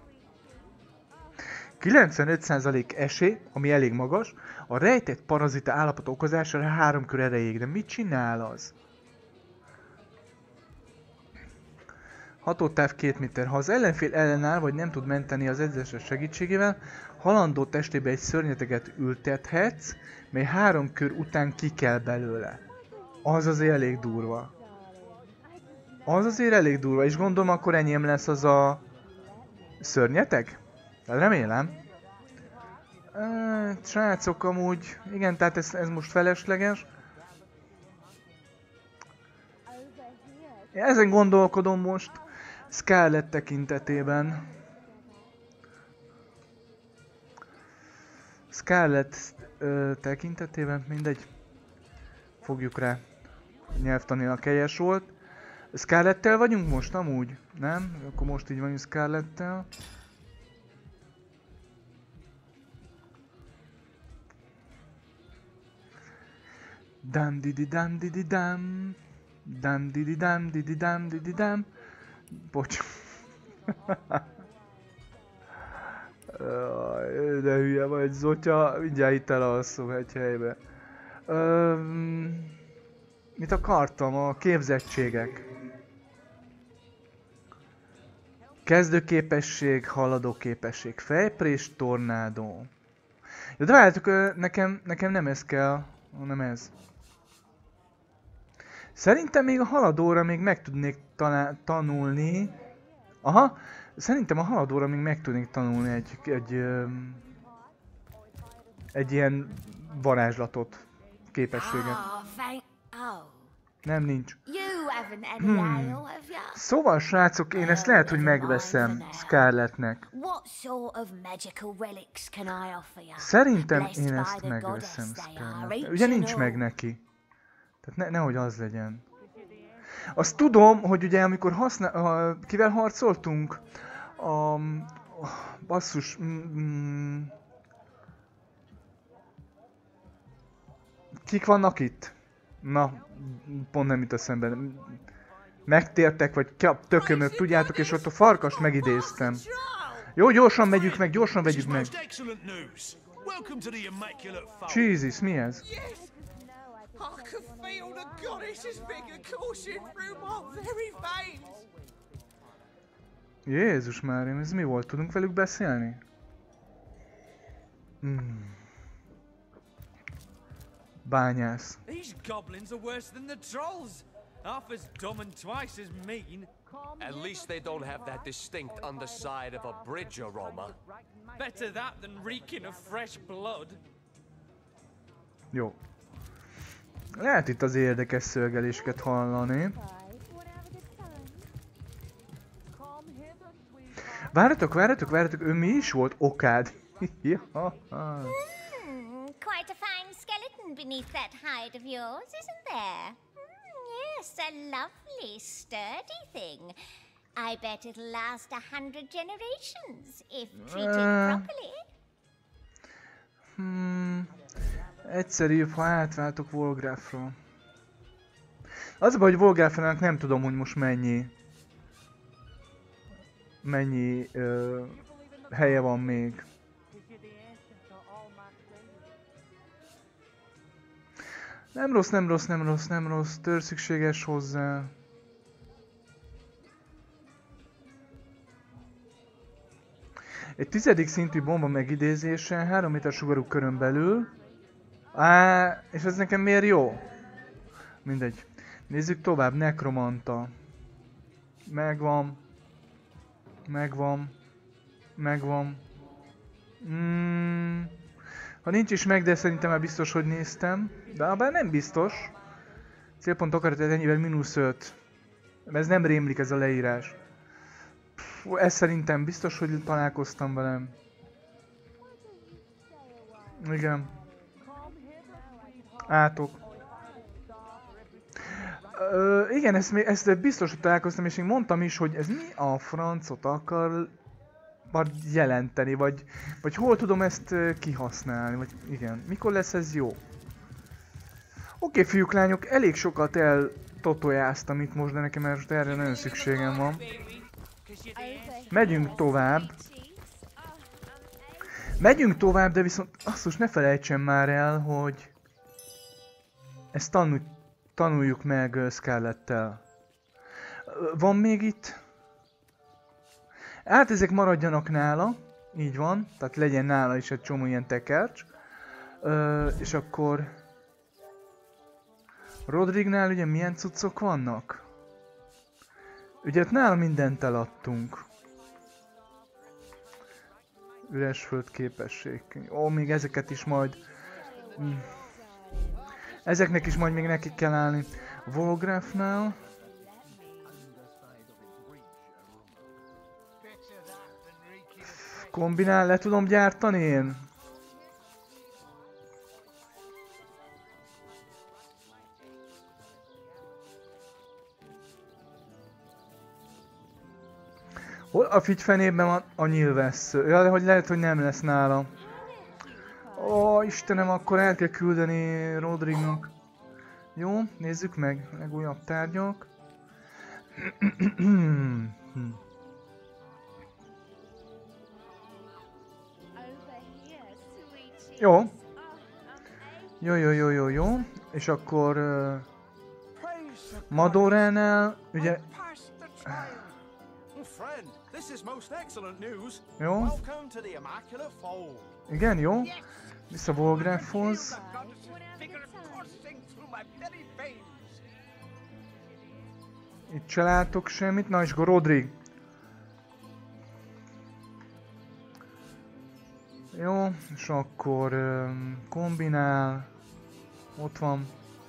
kilencvenöt százalék esély, ami elég magas, a rejtett parazita állapot okozására három kör erejéig. De mit csinál az? Hatótáv két méter. Ha az ellenfél ellenáll, vagy nem tud menteni az edzéses segítségével, halandó testébe egy szörnyeteget ültethetsz, mely három kör után ki kell belőle. Az azért elég durva. Az azért elég durva, és gondolom akkor enyém lesz az a szörnyeteg? Remélem. Uh, srácok, amúgy, igen, tehát ez, ez most felesleges. Ezen gondolkodom most Scarlet tekintetében. Scarlet uh, tekintetében, mindegy. Fogjuk rá. Nyelvtanilag helyes volt. Scarlettel vagyunk most amúgy? Nem? Akkor most így vagyunk Scarlettel. Dam didi dam didi dam. Dam didi dam didi dam didi dam. Bocs. De hülye vagy, Zotya, mindjárt itt elalszom egy helybe. Öm, mit akartam? A képzettségek. Kezdőképesség, haladóképesség, fejprés, tornádó. Ja, de várjátok, nekem, nekem nem ez kell, hanem ez. Szerintem még a haladóra még meg tudnék tanulni. Aha, szerintem a haladóra még meg tudnék tanulni egy, egy, öm, egy ilyen varázslatot, képességet. Nem, nincs. Hmm. Szóval, srácok, én ezt lehet, hogy megveszem Scarletnek. Szerintem én ezt megveszem Scarletnek. Ugye nincs meg neki. Tehát ne, nehogy az legyen. Azt tudom, hogy ugye amikor használ... Kivel harcoltunk? A... Basszus... Mm, kik vannak itt? Na, pont nem jut eszembe. Megtértek, vagy tökömök, tudjátok, és ott a farkast megidéztem. Jó, gyorsan megyünk meg, gyorsan vegyük meg. Jesus, mi ez? Jézus Mária, ez mi volt? Tudunk velük beszélni? Hmm. Bányász. These goblins are worse than the trolls. Half as dumb and twice as mean. At least they don't have that distinct underside of a bridge aroma. Better that than reeking of fresh blood. Jó. Lehet itt az érdekes szögeléseket hallani. Várjatok, várjatok, várjatok, ő mi is volt? Okád. Quite a fine skeleton beneath that hide of yours, isn't there? Mm, yes, a lovely, sturdy thing. I bet it'll last a hundred generations, if treated uh, properly. Hmm, egyszerűbb, ha átváltok Volgráfra. Az a baj, hogy Volgráfrának nem tudom, hogy most mennyi... Mennyi uh, helye van még. Nem rossz, nem rossz, nem rossz, nem rossz. Tör szükséges hozzá. Egy tizedik szintű bomba megidézése, három méter sugarú körön belül. Á, és ez nekem miért jó? Mindegy. Nézzük tovább, nekromanta. Megvan. Megvan. Megvan. Mm. Ha nincs is meg, de szerintem már biztos, hogy néztem. De abban nem biztos. Célpont akarat ennyivel mínusz öt. Ez nem rémlik ez a leírás. Pff, ez szerintem biztos, hogy találkoztam velem. Igen. Átok. Ö, igen, ezt, ezt biztos, hogy találkoztam, és én mondtam is, hogy ez mi a francot akar jelenteni, vagy, vagy hol tudom ezt kihasználni, vagy igen. Mikor lesz ez jó? Oké, okay, fiúk, lányok, elég sokat eltotojáztam itt most, de nekem most erre nagyon szükségem van. Megyünk tovább. Megyünk tovább, de viszont azt most ne felejtsem már el, hogy ezt tanul, tanuljuk meg Scarlettel. Van még itt? Hát ezek maradjanak nála, így van, tehát legyen nála is egy csomó ilyen tekercs. Ö, és akkor... Rodrignál ugye milyen cuccok vannak? Ugye nála mindent eladtunk. Üres föld képesség. Ó, még ezeket is majd... Ezeknek is majd még nekik kell állni. Volgrafnál. Kombinál, le tudom gyártani én? Hol a figyfenében van a nyilvessző? Ja, de hogy lehet, hogy nem lesz nála. Ó, Istenem, akkor el kell küldeni Rodrignak. Jó, nézzük meg. Legújabb tárgyak. Jó. Jó, jó, jó, jó, jó. És akkor... Uh, Madoránál, ugye... Jó. Igen, jó. Vissza Volgrafhoz. Itt se látok semmit. Na és akkor Rodrig. Jó, és akkor um, kombinál. Ott van.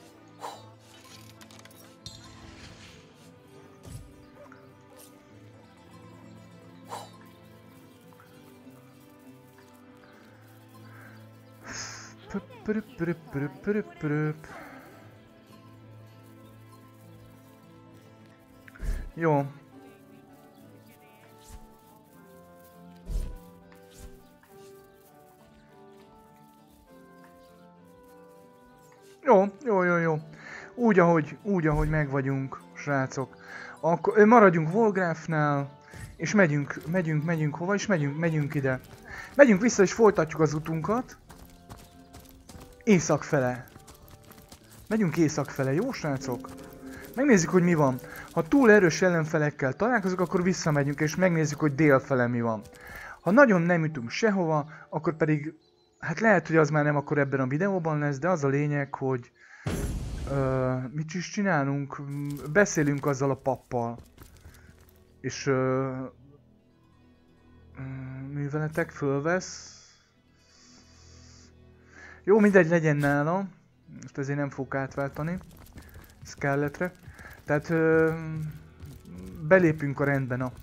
Jó. Jó, jó, jó, jó. Úgy, ahogy, úgy, ahogy megvagyunk, srácok. Akkor maradjunk Volgrafnál, és megyünk, megyünk, megyünk hova, és megyünk, megyünk ide. Megyünk vissza, és folytatjuk az utunkat. Észak fele. Megyünk észak fele, jó srácok? Megnézzük, hogy mi van. Ha túl erős ellenfelekkel találkozunk, akkor visszamegyünk, és megnézzük, hogy dél fele mi van. Ha nagyon nem jutunk sehova, akkor pedig... Hát lehet, hogy az már nem akkor ebben a videóban lesz, de az a lényeg, hogy... Uh, mit is csinálunk? Beszélünk azzal a pappal. És... Uh, műveletek fölvesz... Jó, mindegy, legyen nála. Most ezért nem fogok átváltani Scarletre. Tehát ö, belépünk a rendben a...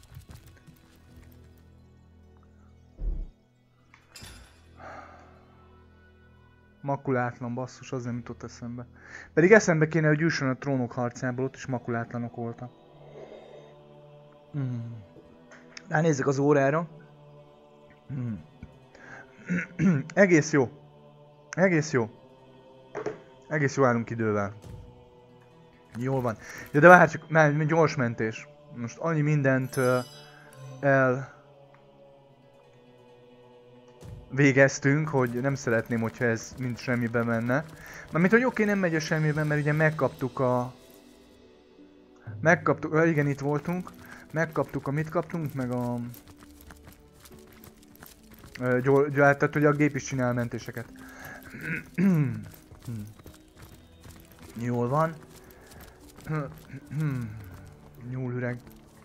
Makulátlan basszus, az nem jutott eszembe. Pedig eszembe kéne, hogy jusson a trónok harcából, ott is makulátlanok voltak. Hmm. Ránézzek az órára. Hmm. Egész jó. Egész jó. Egész jó állunk idővel. Jól van. Ja, de várj csak, már gyors mentés. Most annyi mindent uh, el végeztünk, hogy nem szeretném, hogyha ez mind semmibe menne. Mármint, hogy oké, nem megy a semmiben, mert ugye megkaptuk a... Megkaptuk, uh, igen, itt voltunk. Megkaptuk a mit kaptunk, meg a... Uh, gyors, tehát hogy a gép is csinál mentéseket. Jól van. Nyúlüreg.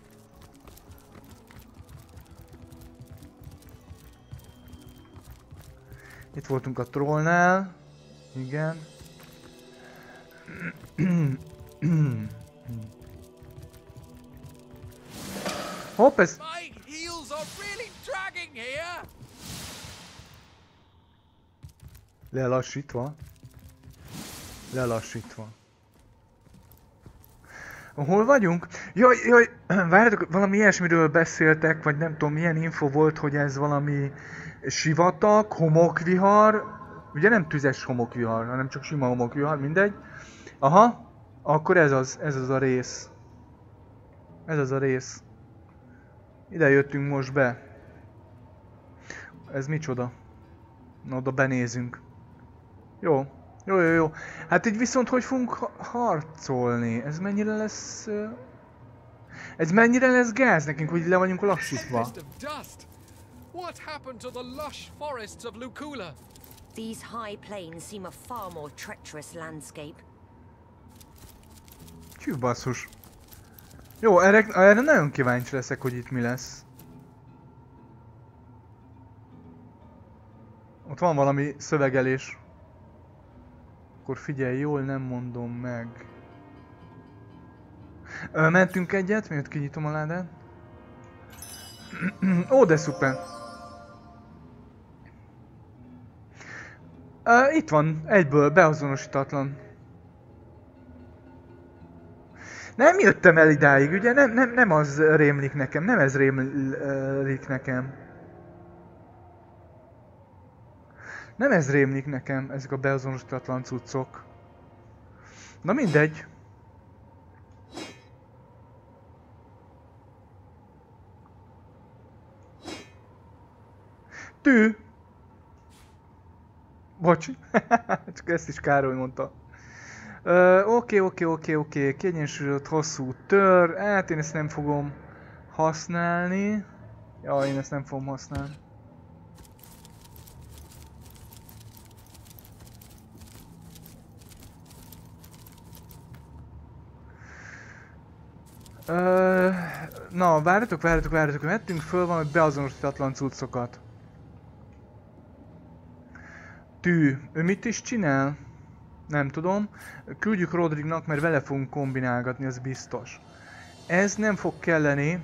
Itt voltunk a trollnál. Igen. Hopp, ez... My heels are really dragging here. Lelassítva. Lelassítva. Hol vagyunk? Jaj, jaj, várjátok, valami ilyesmiről beszéltek, vagy nem tudom, milyen info volt, hogy ez valami sivatag, homokvihar. Ugye nem tüzes homokvihar, hanem csak sima homokvihar, mindegy. Aha, akkor ez az, ez az a rész. Ez az a rész. Ide jöttünk most be. Ez micsoda? Na, oda benézünk. Jó. Jó, jó, jó. Hát így viszont hogy fogunk ha harcolni? Ez mennyire lesz... Uh... Ez mennyire lesz gáz nekünk, hogy le vagyunk lassítva? What happened to the lush forests of Lukula? These high plains seem a far more treacherous landscape. Hű, basszus. Jó, erre, erre nagyon kíváncsi leszek, hogy itt mi lesz. Ott van valami szövegelés. Akkor figyelj, jól nem mondom meg. Ö, mentünk egyet, miért kinyitom a ládát. Ó, de szuper. Ö, itt van, egyből, beazonosítatlan. Nem jöttem el idáig, ugye? Nem, nem, nem az rémlik nekem, nem ez rémlik nekem. Nem ez rémlik nekem, ezek a beazonosítatlan cuccok. Na mindegy. Tű! Bocs. Csak ezt is Károly mondta. Oké, oké, oké, oké. Kiegyensúlyozott hosszú tör. Hát én ezt nem fogom használni. Ja, én ezt nem fogom használni. Ö, na, várjatok, várjatok, várjatok, vettünk föl valami beazonosítatlan cuccokat. Tű, ő mit is csinál? Nem tudom. Küldjük Rodrignak, mert vele fogunk kombinálgatni, az biztos. Ez nem fog kelleni.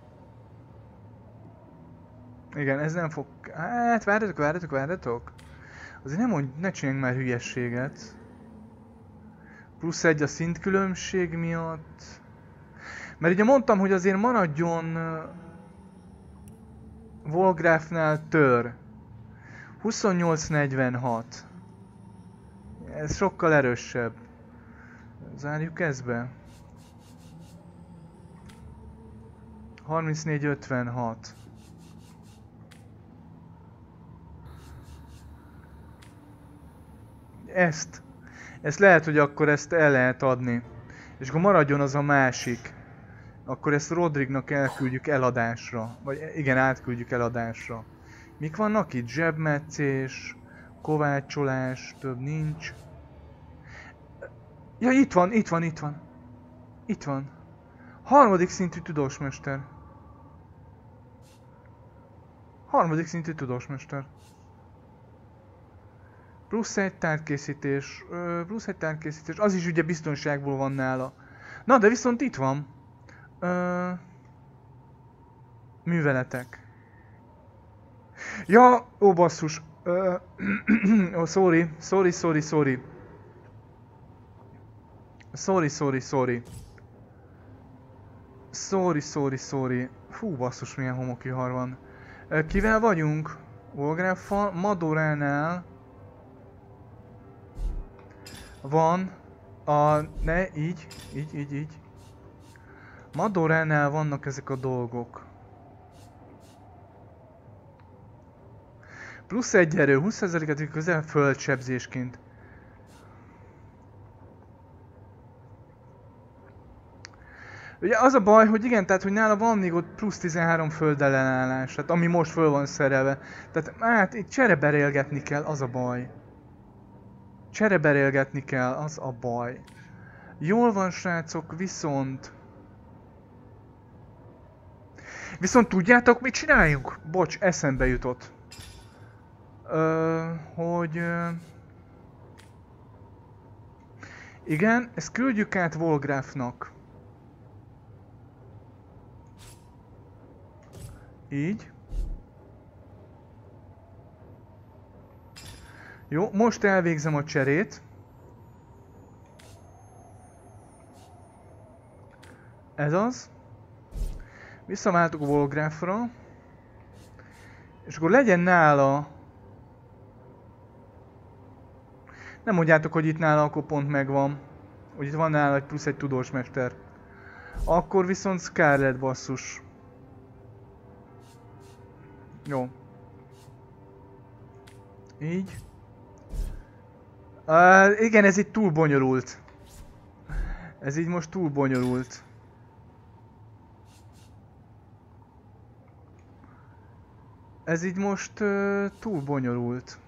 Igen, ez nem fog... Hát, várjatok, várjatok, várjatok. Azért nem mondj, ne csináljunk már hülyességet. Plusz egy a szintkülönbség miatt. Mert ugye mondtam, hogy azért maradjon uh, Volgráfnál tör. huszonnyolc negyvenhat. Ez sokkal erősebb. Zárjuk ezt be. harmincnégy ötvenhat. Ezt. Ezt lehet, hogy akkor ezt el lehet adni. És akkor maradjon az a másik. Akkor ezt Rodrignak elküldjük eladásra. Vagy igen, átküldjük eladásra. Mik vannak itt? Zsebmetszés, kovácsolás, több nincs. Ja, itt van, itt van, itt van. Itt van. Harmadik szintű tudósmester. Harmadik szintű tudósmester. Plusz egy tárgykészítés. Plusz egy tárgykészítés. Az is ugye biztonságból van nála. Na, de viszont itt van. Ö... Műveletek. Ja, ó basszus. Ö... oh, sorry, sorry, sorry, sorry. Sorry, sorry, sorry. Sorry, sorry, sorry. Fú, basszus, milyen homokvihar van. Ö, kivel vagyunk? Volgráffal, Madoránál van a... Ne, így, így, így, így. Madoránál vannak ezek a dolgok. Plusz egy erő, húsz százalékát közel földsebzésként. Ugye az a baj, hogy igen, tehát hogy nála van még ott plusz tizenhárom földellenállás, hát ami most föl van szerelve. Tehát hát itt csereberélgetni kell, az a baj. Csereberélgetni kell, az a baj. Jól van, srácok, viszont... Viszont tudjátok, mit csináljunk? Bocs, eszembe jutott. Ö, hogy... Ö... Igen, ezt küldjük át Volgráfnak. Így. Jó, most elvégzem a cserét. Ez az. Visszaváltok a Volgráfra. És akkor legyen nála... Nem mondjátok, hogy itt nála akkor pont megvan. Hogy itt van nála egy plusz egy tudós mester. Akkor viszont Scarlet basszus. Jó. Így. Uh, igen, ez itt túl bonyolult. Ez így most túl bonyolult. Ez így most uh, túl bonyolult.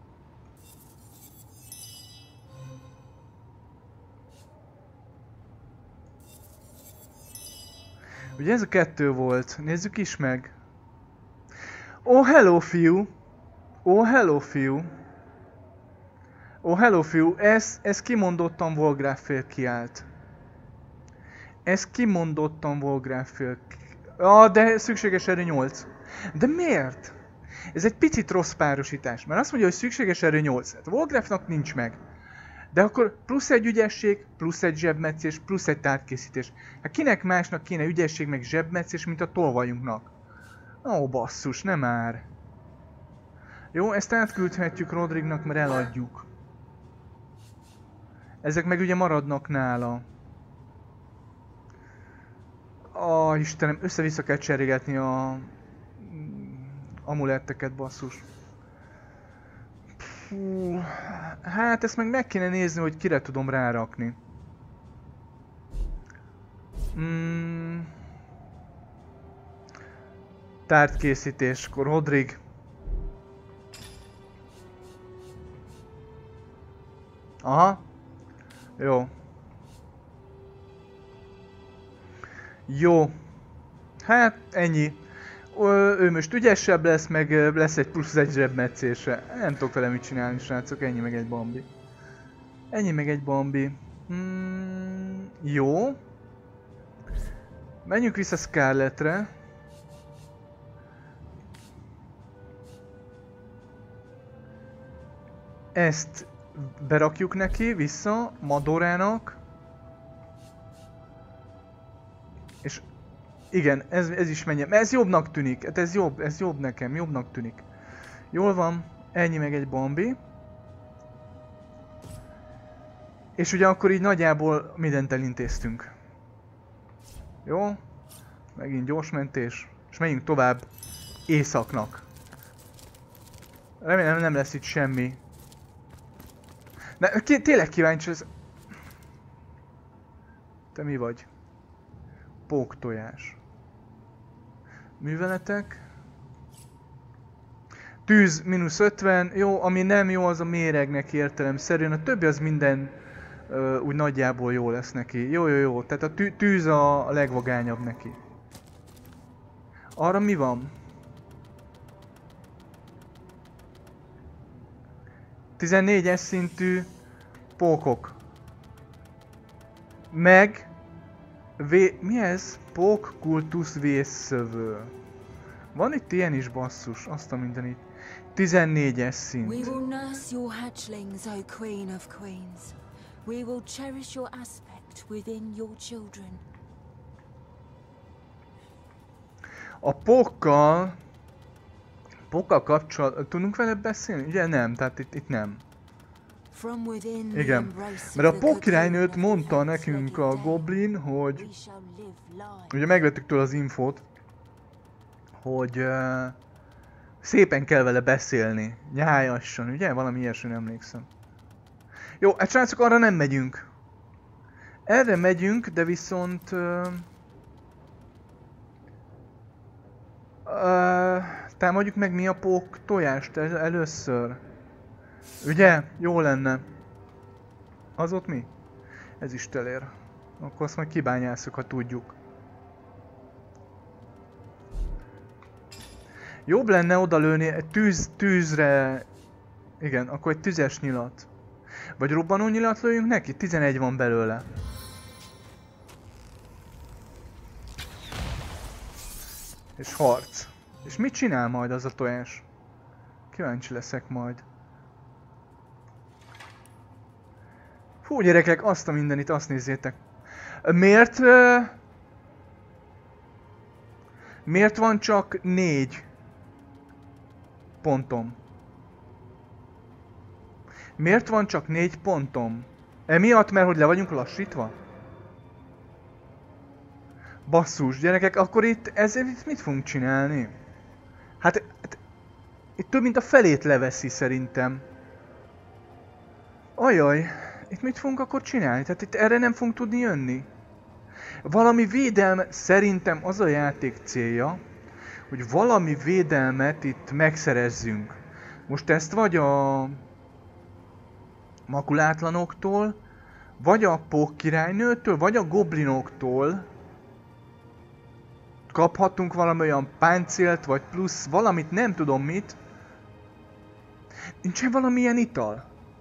Ugye ez a kettő volt. Nézzük is meg. Oh, hello, fiú! Oh, hello, fiú! Oh, hello, fiú! Ez, ez kimondottan Volgráffél kiállt. Ez kimondottan Volgráffél ki... Ah, de szükséges erő nyolc. De miért? Ez egy picit rossz párosítás, mert azt mondja, hogy szükséges erő nyolc. Hát Volgráfnak nincs meg. De akkor plusz egy ügyesség, plusz egy zsebmetszés, plusz egy tárgykészítés. Hát kinek másnak kéne ügyesség meg zsebmetszés, mint a tolvajunknak? Ó, basszus, nem már. Jó, ezt átküldhetjük Rodrignak, mert eladjuk. Ezek meg ugye maradnak nála. Ó, Istenem, össze-vissza kell cserégetni a... amuletteket, basszus. Fú, hát ezt meg meg kéne nézni, hogy kire tudom rárakni. Mm. Tárgykészítéskor, Rodrig. Aha. Jó. Jó. Hát ennyi. Ö, ő most ügyesebb lesz, meg lesz egy plusz egy zsebmetszése. Nem tudok vele mit csinálni, srácok. Ennyi meg egy Bambi. Ennyi meg egy Bambi. Hmm, jó. Menjünk vissza Scarletre. Ezt berakjuk neki vissza Madorának. És igen, ez, ez is menjen. Ez jobbnak tűnik. Hát ez jobb, ez jobb nekem, jobbnak tűnik. Jól van, ennyi meg egy Bambi. És ugye akkor így nagyjából mindent elintéztünk. Jó? Megint gyors mentés. És menjünk tovább északnak. Remélem nem lesz itt semmi. De tényleg kíváncsi ez... Te mi vagy? Póktojás. Műveletek. Tűz mínusz ötven. Jó, ami nem jó, az a méregnek értelemszerűen. A többi az minden ö, úgy nagyjából jó lesz neki. Jó, jó, jó. Tehát a tű, tűz a, a legvagányabb neki. Arra mi van? tizennégyes szintű pókok. Meg... Vé... Mi ez? Pók kultusz vészszövő. Van itt ilyen is, basszus, azt a mindenit. tizennégyes szint. We will nurse your hatchlings, O Queen of Queens. We will cherish your aspect within your children. A pókkal... Pókkal kapcsolatban... Tudunk vele beszélni? Ugye nem, tehát itt, itt nem. Igen, mert a Pók királynőt mondta nekünk a Goblin, hogy... Ugye megvettük tőle az infót, hogy uh, szépen kell vele beszélni, nyájasson, ugye? Valami ilyesmire emlékszem. Jó, hát srácok, arra nem megyünk. Erre megyünk, de viszont... Uh, uh, támadjuk meg mi a Pók tojást el először. Ugye? Jó lenne. Az ott mi? Ez is telér. Akkor azt majd kibányásszuk, ha tudjuk. Jobb lenne odalőni egy tűz, tűzre... Igen, akkor egy tüzes nyilat. Vagy robbanó nyilat lőjünk neki? tizenegy van belőle. És harc. És mit csinál majd az a tojás? Kíváncsi leszek majd. Hú, gyerekek, azt a mindenit, azt nézzétek. Miért... Uh, miért van csak négy pontom? Miért van csak négy pontom? Emiatt, mert hogy le vagyunk lassítva? Basszus, gyerekek, akkor itt ezért itt mit fogunk csinálni? Hát, hát itt több mint a felét leveszi szerintem. Ajaj, itt mit fogunk akkor csinálni? Tehát itt erre nem fogunk tudni jönni. Valami védelme, szerintem az a játék célja, hogy valami védelmet itt megszerezzünk. Most ezt vagy a makulátlanoktól, vagy a Pók királynőtől, vagy a goblinoktól kaphatunk valami olyan páncélt, vagy plusz valamit, nem tudom mit. Nincsen valamilyen ital?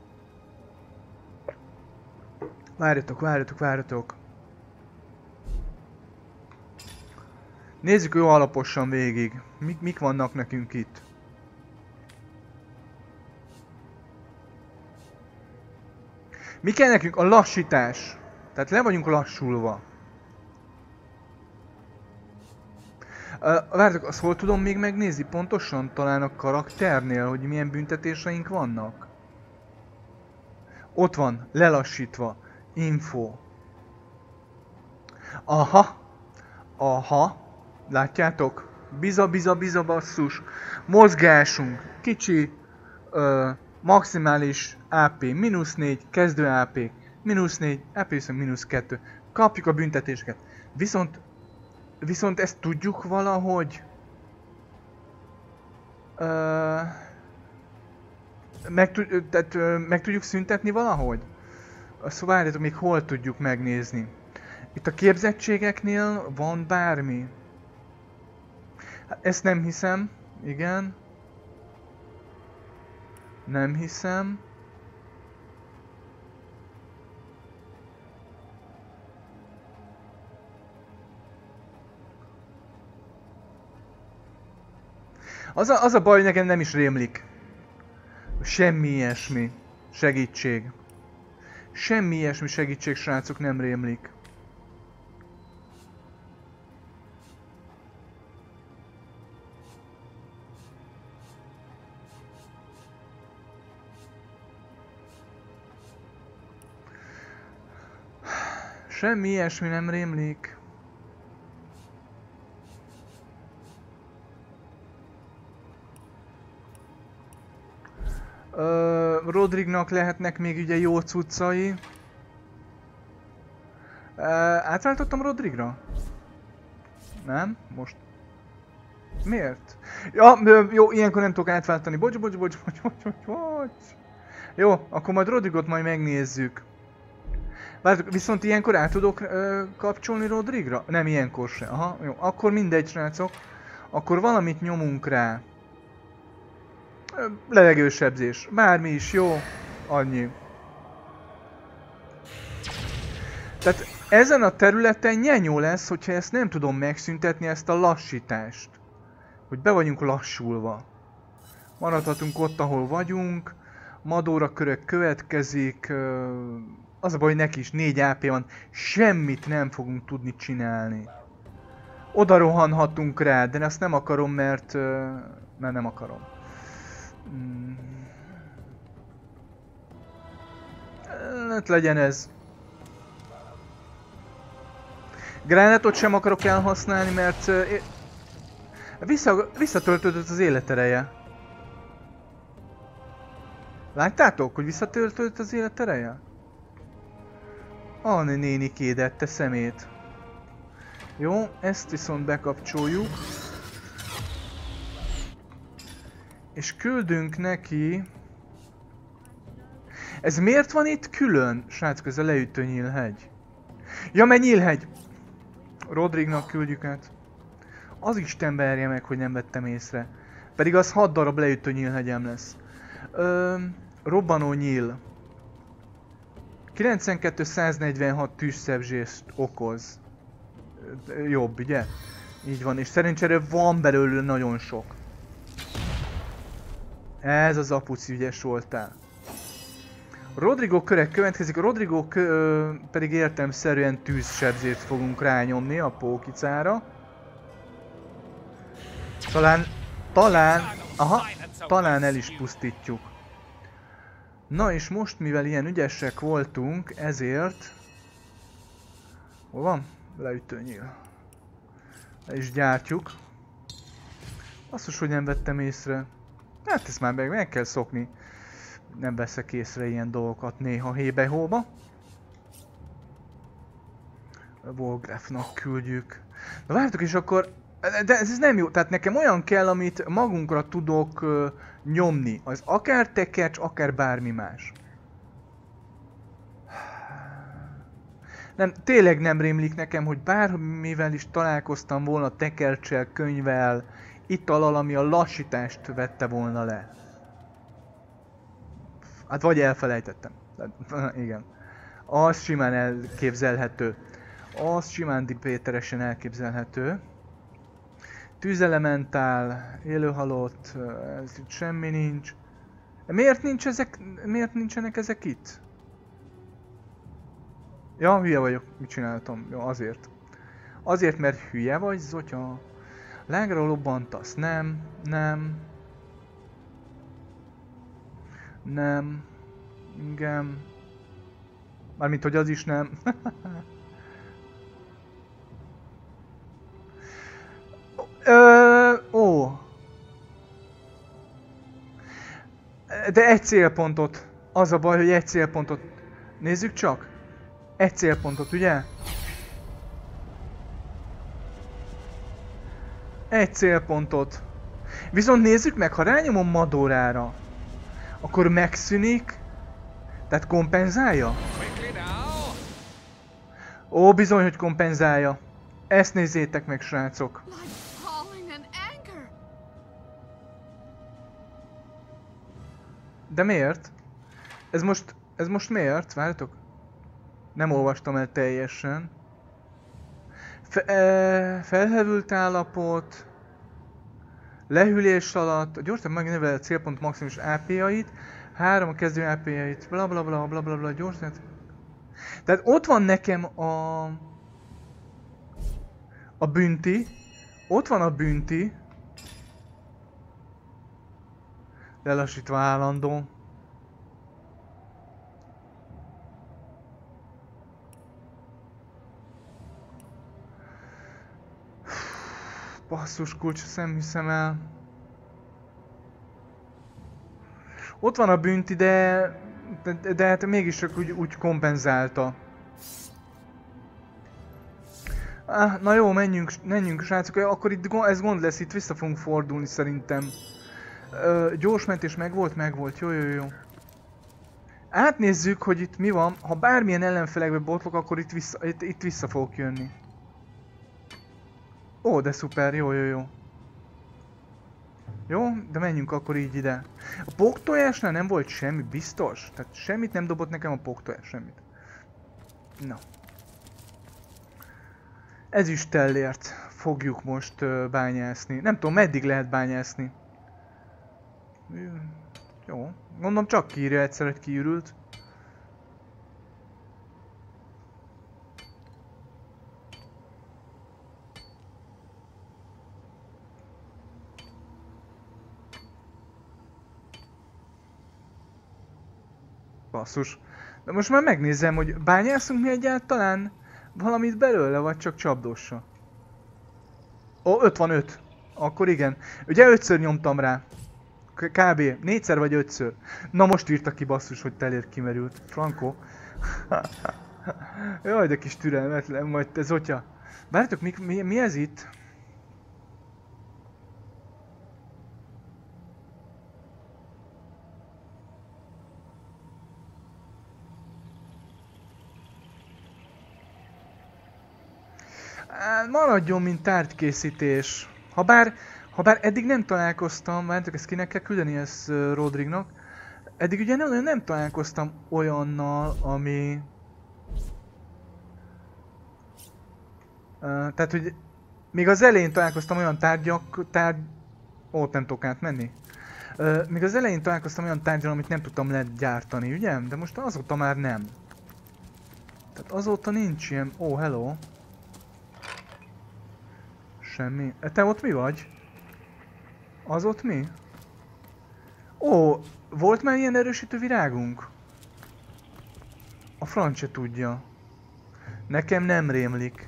Várjatok, várjatok, várjatok. Nézzük jó alaposan végig. Mik, mik vannak nekünk itt? Mi kell nekünk? A lassítás. Tehát le vagyunk lassulva. Uh, várjatok, azt hol tudom még megnézni pontosan? Talán a karakternél, hogy milyen büntetéseink vannak? Ott van, lelassítva. Info. Aha. Aha. Látjátok? Biza, biza, biza, basszus. Mozgásunk. Kicsi. Ö, maximális á pé. mínusz négy. Kezdő á pé. mínusz négy. á pé viszont mínusz kettő. Kapjuk a büntetéseket. Viszont... Viszont ezt tudjuk valahogy... Ö, meg, tehát, ö, meg tudjuk szüntetni valahogy? Szóval várjátok, még hol tudjuk megnézni. Itt a képzettségeknél van bármi? Ezt nem hiszem. Igen. Nem hiszem. Az a, az a baj, hogy nekem nem is rémlik. Semmi ilyesmi. Segítség. Semmi ilyesmi segítség, srácok, nem rémlik. Semmi ilyesmi nem rémlik. Ö, Rodrignak lehetnek még ugye jó cuccai. Ö, átváltottam Rodrigra? Nem? Most. Miért? Ja, jó, ilyenkor nem tudok átváltani. Bocs, bocs, bocs, bocs, bocs, bocs, bocs. Jó, akkor majd Rodrigot majd megnézzük. Várjátok, viszont ilyenkor át tudok ö, kapcsolni Rodrigra? Nem, ilyenkor se. Aha, jó. Akkor mindegy, srácok. Akkor valamit nyomunk rá. Levegősebzés. Bármi is jó. Annyi. Tehát ezen a területen nyenyó lesz, hogyha ezt nem tudom megszüntetni, ezt a lassítást. Hogy be vagyunk lassulva. Maradhatunk ott, ahol vagyunk. Madóra körök következik. Az a baj, hogy neki is négy á pé van. Semmit nem fogunk tudni csinálni. Oda rohanhatunk rá, de ezt nem akarom, mert... mert nem akarom. Hmm. Hát legyen ez. Gránátot sem akarok elhasználni, mert... Vissza, visszatöltődött az életereje. Láttátok, hogy visszatöltődött az életereje? Anne néni kédette szemét. Jó, ezt viszont bekapcsoljuk. És küldünk neki... Ez miért van itt külön? Srácok, ez a leütő nyílhegy. Ja, mert nyílhegy! Rodrignak küldjük át. Az Isten verje meg, hogy nem vettem észre. Pedig az hat darab leütő nyílhegyem lesz. Ö, robbanó nyíl. kilencvenkettő száznegyvenhat tűzszebzést okoz. Jobb, ugye? Így van, és szerencsére van belőle nagyon sok. Ez az apuci, ügyes voltál. Rodrigo köre következik, a Rodrigo kö, pedig értelemszerűen tűzsebzést fogunk rányomni a pókicára. Talán, talán, aha, talán el is pusztítjuk. Na és most, mivel ilyen ügyesek voltunk, ezért... Hol van? Leütőnyíl. Le is gyártjuk. Basszus, hogy nem vettem észre. Hát ezt már meg, meg kell szokni. Nem veszek észre ilyen dolgokat néha hébe-hóba. Volgrafnak küldjük. Na várjátok, és akkor... De ez nem jó, tehát nekem olyan kell, amit magunkra tudok uh, nyomni. Az akár tekercs, akár bármi más. Nem, tényleg nem rémlik nekem, hogy bármivel is találkoztam volna tekerccsel, könyvvel, itallal, ami a lassítást vette volna le. Hát vagy elfelejtettem. Igen. Az simán elképzelhető. Az simán dipéteresen elképzelhető. Tűzelementál, élőhalott, ez itt semmi nincs. Miért nincs ezek, miért nincsenek ezek itt? Ja, hülye vagyok, mit csináltam? Jó, azért. Azért, mert hülye vagy, Zotya. Lágra lobbantasz, nem, nem. Nem. Igen. Mármint, hogy az is nem. Ö, ó. De egy célpontot. Az a baj, hogy egy célpontot. Nézzük csak. Egy célpontot, ugye? Egy célpontot. Viszont nézzük meg, ha rányomom Madorára, akkor megszűnik. Tehát kompenzálja? Ó, bizony, hogy kompenzálja. Ezt nézzétek meg, srácok. De miért? Ez most, ez most miért? Várjatok. Nem olvastam el teljesen. Fe, e, felhevült állapot. Lehűlés alatt. Gyorsan megnövel a célpont maximus á pé-ait. Három a kezdő á pé-ait. Bla bla bla bla bla bla. Gyorsan. Tehát ott van nekem a... A bünti. Ott van a bünti. Lelassítva állandó. Basszus kulcs, nem hiszem el. Ott van a bünti, de... De, de hát mégis csak úgy, úgy kompenzálta. Ah, na jó, menjünk, menjünk srácok, akkor itt ez gond lesz, itt vissza fogunk fordulni szerintem. Ö, gyors mentés megvolt, megvolt, jó, jó, jó. Átnézzük, hogy itt mi van, ha bármilyen ellenfelekbe botlok, akkor itt vissza, itt, itt vissza fogok jönni. Ó, de szuper, jó, jó, jó. Jó, de menjünk akkor így ide. A poktojásnál nem volt semmi, biztos? Tehát semmit nem dobott nekem a poktojás, semmit. Na. Ezüstellért fogjuk most uh, bányászni. Nem tudom, meddig lehet bányászni. Jó, mondom, csak kiírja egyszer, hogy kiürült. Basszus. De most már megnézem, hogy bányászunk mi egyáltalán valamit belőle, vagy csak csapdossa. Ó, ötvenöt. Akkor igen. Ugye ötször nyomtam rá. Kb. Négyszer vagy ötször. Na most írta ki, basszus, hogy telér kimerült. Franco. Jaj, de kis türelmetlen majd te, Zotya. Várjátok, mi, mi, mi ez itt? Maradjon, mint tárgykészítés. Habár, habár eddig nem találkoztam, várjátok, ezt kinek kell küldeni, ezt uh, Rodrignak. Eddig ugye nem, nem találkoztam olyannal, ami... Uh, tehát, hogy még az elején találkoztam olyan tárgyak, tárgy... Ó, ott nem tudok átmenni. Ö, még az elején találkoztam olyan tárgyal, amit nem tudtam legyártani, ugye? De most azóta már nem. Tehát azóta nincs ilyen... Ó, oh, hello. Semmi. Te ott mi vagy? Az ott mi? Ó, volt már ilyen erősítő virágunk? A franc se tudja. Nekem nem rémlik.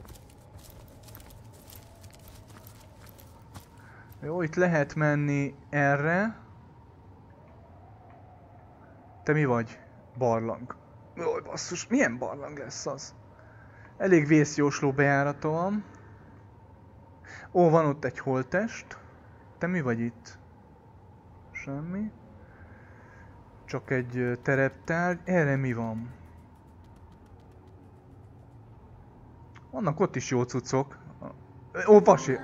Jó, itt lehet menni erre. Te mi vagy? Barlang. Jaj, basszus, milyen barlang lesz az? Elég vészjósló bejárata van. Ó, van ott egy holttest. Te mi vagy itt? Semmi. Csak egy tereptárgy. Erre mi van? Vannak ott is jó cuccok. Ó, vasi!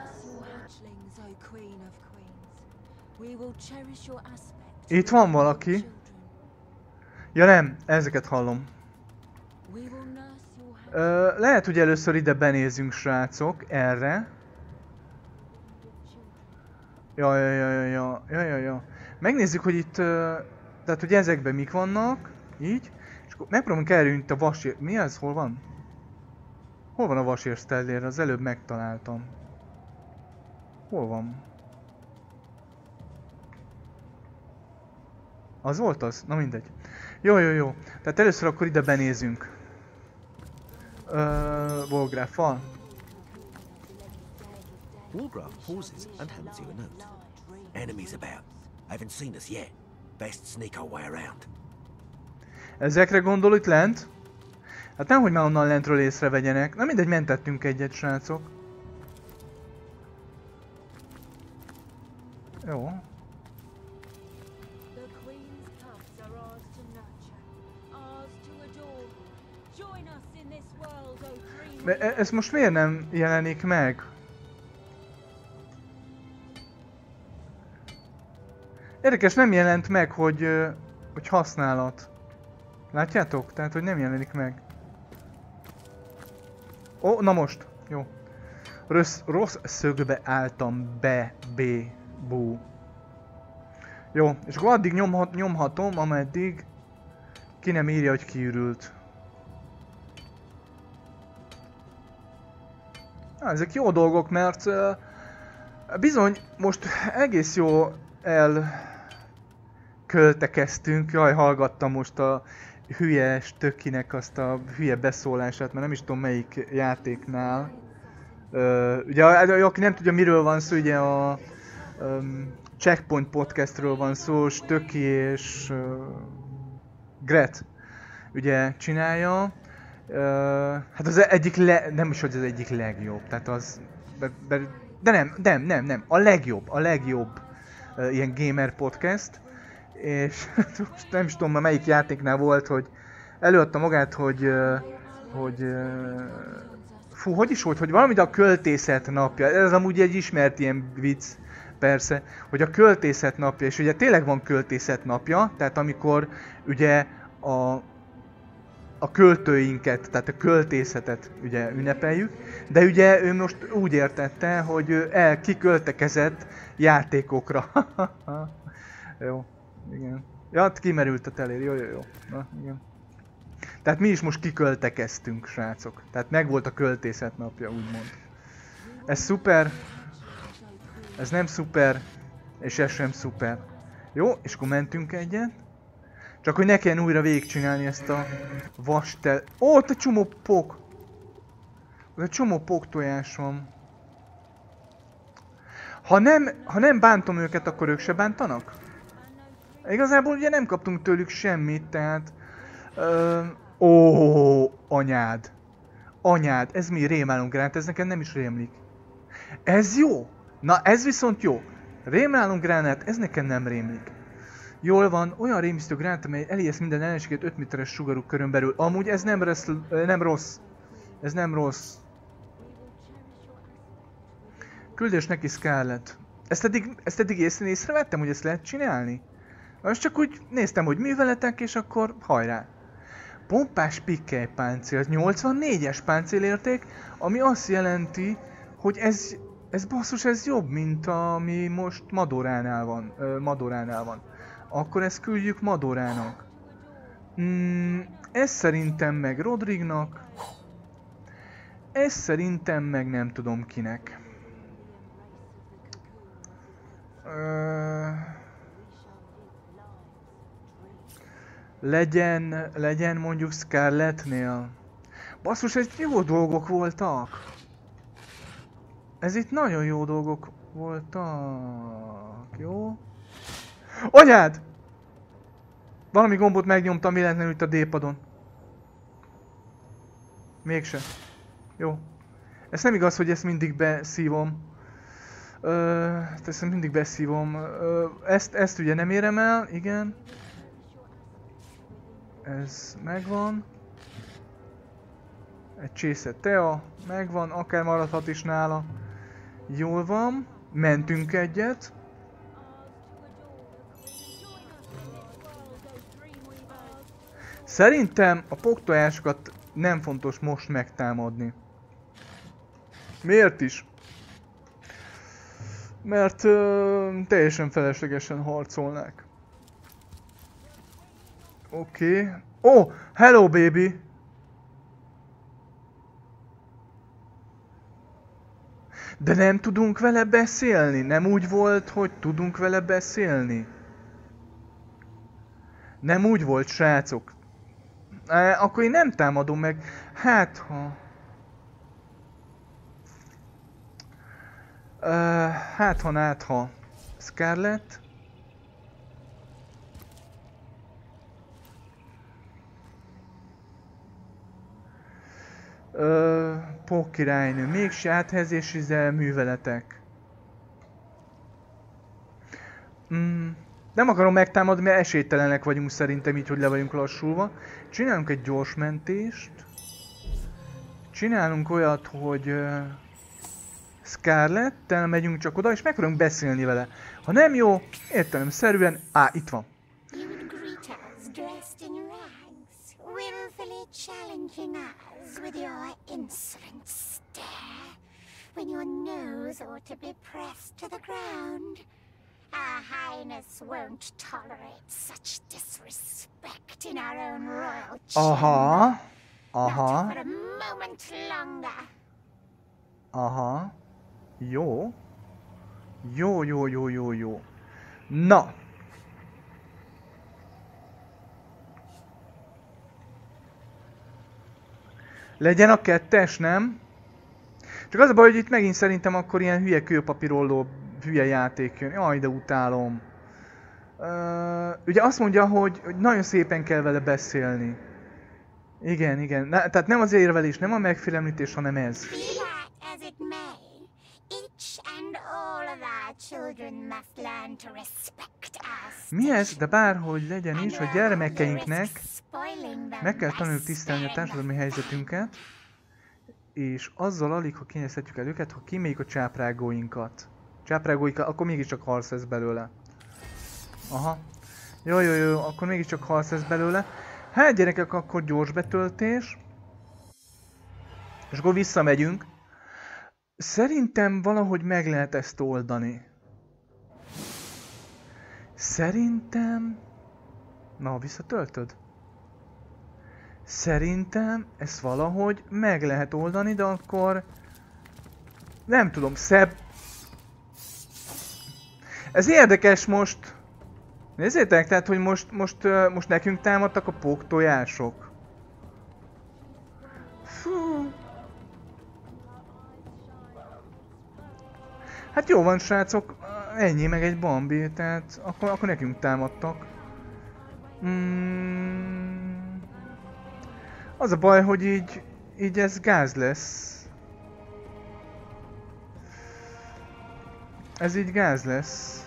Itt van valaki. Ja nem, ezeket hallom. Ö, lehet, hogy először ide benézünk, srácok, erre. Ja, ja, ja, ja, ja, ja, ja, ja. Megnézzük, hogy itt, uh, tehát, hogy ezekben mik vannak, így, és akkor megpróbálunk elrűnni a vasér... Mi ez? Hol van? Hol van a vasérsztellér? Az előbb megtaláltam. Hol van? Az volt az? Na mindegy. Jó, jó, jó. Tehát először akkor ide benézünk. Uh, Volgráf fal. Wargraf pauses and hands you a note. Enemies about. Haven't seen us yet. Best sneak our way around. Ezekre gondol itt lent? Hát nemhogy már onnan lentről észrevegyenek. Na mindegy, mentettünk egyet, srácok. Jó. De ez most miért nem jelenik meg? Érdekes, nem jelent meg, hogy, hogy használat. Látjátok? Tehát, hogy nem jelenik meg. Ó, na most. Jó. Rossz, rossz szögbe álltam be, B, bú. Jó, és akkor addig nyomhat, nyomhatom, ameddig ki nem írja, hogy kiürült. Na, ezek jó dolgok, mert uh, bizony most egész jó elköltekeztünk. Jaj, hallgattam most a hülye stökinek azt a hülye beszólását, mert nem is tudom melyik játéknál. Uh, ugye, aki nem tudja miről van szó, ugye a um, Checkpoint podcastről van szó, Stöki és uh, Gret ugye csinálja. Uh, hát az egyik le... nem is, hogy az egyik legjobb, tehát az... De, de, de nem, nem, nem, nem, a legjobb, a legjobb uh, ilyen gamer podcast. És most nem is tudom már melyik játéknál volt, hogy előadta magát, hogy... Uh, hogy uh, fú, hogy is volt, hogy valami a költészet napja, ez amúgy egy ismert ilyen vicc, persze, hogy a költészet napja, és ugye tényleg van költészet napja, tehát amikor ugye a, a költőinket, tehát a költészetet ugye ünnepeljük, de ugye ő most úgy értette, hogy ő el kiköltekezett játékokra. Jó, igen. Ja, kimerült a telér, jó, jó, jó. Na, igen. Tehát mi is most kiköltekeztünk, srácok. Tehát megvolt a költészet napja, úgymond. Ez szuper. Ez nem szuper. És ez sem szuper. Jó, és akkor mentünk egyet. Csak hogy ne kelljen újra végigcsinálni ezt a vastel... Ó, ott egy csomó pók! Ott egy csomó pók tojás van. Ha nem, ha nem bántom őket, akkor ők se bántanak? Igazából ugye nem kaptunk tőlük semmit, tehát... Ö, ó, anyád. Anyád, ez mi? Rémálomgránát, ez nekem nem is rémlik. Ez jó? Na, ez viszont jó. Rémálomgránát, ez nekem nem rémlik. Jól van, olyan rémisztő gránát, amely elijeszt minden ellenséget öt méteres sugarú körön belül. Amúgy ez nem rossz, nem rossz. Ez nem rossz. Küldés neki Scarlet. Ezt eddig, ezt eddig észre, észrevettem, hogy ezt lehet csinálni? Most csak úgy néztem, hogy műveletek, és akkor hajrá. Pompás pikkelypáncél, nyolcvannégyes páncélérték, ami azt jelenti, hogy ez, ez basszus, ez jobb, mint ami most Madoránál van. Ö, Madoránál van. Akkor ezt küldjük Madorának. Mm, ez szerintem meg Rodrignak. Ez szerintem meg nem tudom kinek. Ö... Legyen, legyen mondjuk Scarlettnél. Basszus, ez jó dolgok voltak. Ez itt nagyon jó dolgok voltak. Jó? Anyád! Valami gombot megnyomtam véletlenül itt a D-padon. Mégse. Jó. Ez nem igaz, hogy ezt mindig beszívom. Ö, ezt mindig beszívom. Ö, ezt, ezt ugye nem érem el, igen. Ez megvan. Egy csésze tea, megvan, akár maradhat is nála. Jól van. Mentünk egyet. Szerintem a poktojásokat nem fontos most megtámadni. Miért is? Mert ö, teljesen feleslegesen harcolnák. Oké. Okay. Oh, hello baby! De nem tudunk vele beszélni? Nem úgy volt, hogy tudunk vele beszélni? Nem úgy volt, srácok. E, akkor én nem támadom meg. Hát ha... E, hát ha, hát ha... Scarlett? Ö, Pók királynő, mégse áthelyezési műveletek. Mm, nem akarom megtámadni, mert esélytelenek vagyunk szerintem így, hogy le vagyunk lassulva. Csinálunk egy gyors mentést. Csinálunk olyat, hogy uh, Scarlettel megyünk csak oda, és megpróbálunk beszélni vele. Ha nem jó, értelemszerűen... Á, itt van. With your insolent stare, when your nose ought to be pressed to the ground. Our Highness won't tolerate such disrespect in our own royal chamber. Aha, aha. Not for a moment longer. Aha. Jó. Jó, jó, jó, jó, jó. Na. Legyen a kettes, nem? Csak az a baj, hogy itt megint szerintem akkor ilyen hülye kőpapírolló hülye játék jön. Jaj, de utálom. Uh, ugye azt mondja, hogy, hogy nagyon szépen kell vele beszélni. Igen, igen. Na, tehát nem az érvelés, nem a megfélemlítés, hanem ez. Mi ez? De bárhogy legyen is, hogy gyermekeinknek meg kell tanulni tisztelni a társadalmi helyzetünket, és azzal alig, ha kényeztetjük el őket, ha kiméljük a csáprágóinkat. Csáprágóinkat, akkor mégiscsak harc lesz belőle. Aha. Jó, jó, jó, akkor mégiscsak harc lesz belőle. Hát gyerekek, akkor gyors betöltés. És akkor visszamegyünk. Szerintem valahogy meg lehet ezt oldani. Szerintem... Na, visszatöltöd? Szerintem ezt valahogy meg lehet oldani, de akkor... Nem tudom, szebb... Ez érdekes most... Nézzétek, tehát, hogy most, most, most nekünk támadtak a póktojások. Fú. Hát jó van, srácok, ennyi meg egy Bambi, tehát akkor, akkor nekünk támadtak. Mm. Az a baj, hogy így, így ez gáz lesz. Ez így gáz lesz.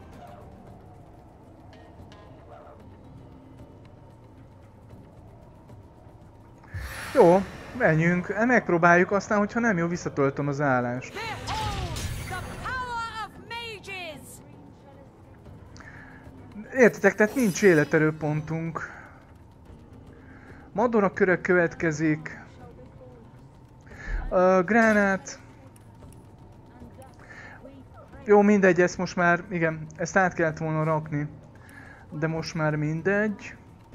Jó, menjünk, megpróbáljuk, aztán hogyha nem jó, visszatöltöm az állást. Értitek, tehát nincs életerőpontunk. Madora körök következik. Uh, gránát. Jó, mindegy, ezt most már, igen, ezt át kellett volna rakni. De most már mindegy.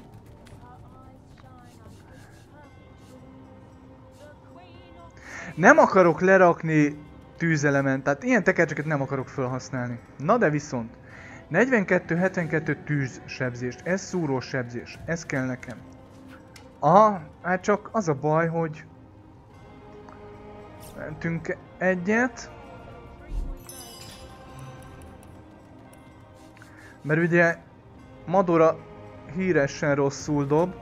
Nem akarok lerakni tűzelement, tehát ilyen tekercseket nem akarok felhasználni. Na de viszont, negyvenkettő hetvenkettő tűzsebzést, ez szúrós sebzés, ez kell nekem. Aha, hát csak az a baj, hogy mentünk egyet. Mert ugye Madora híresen rosszul dob.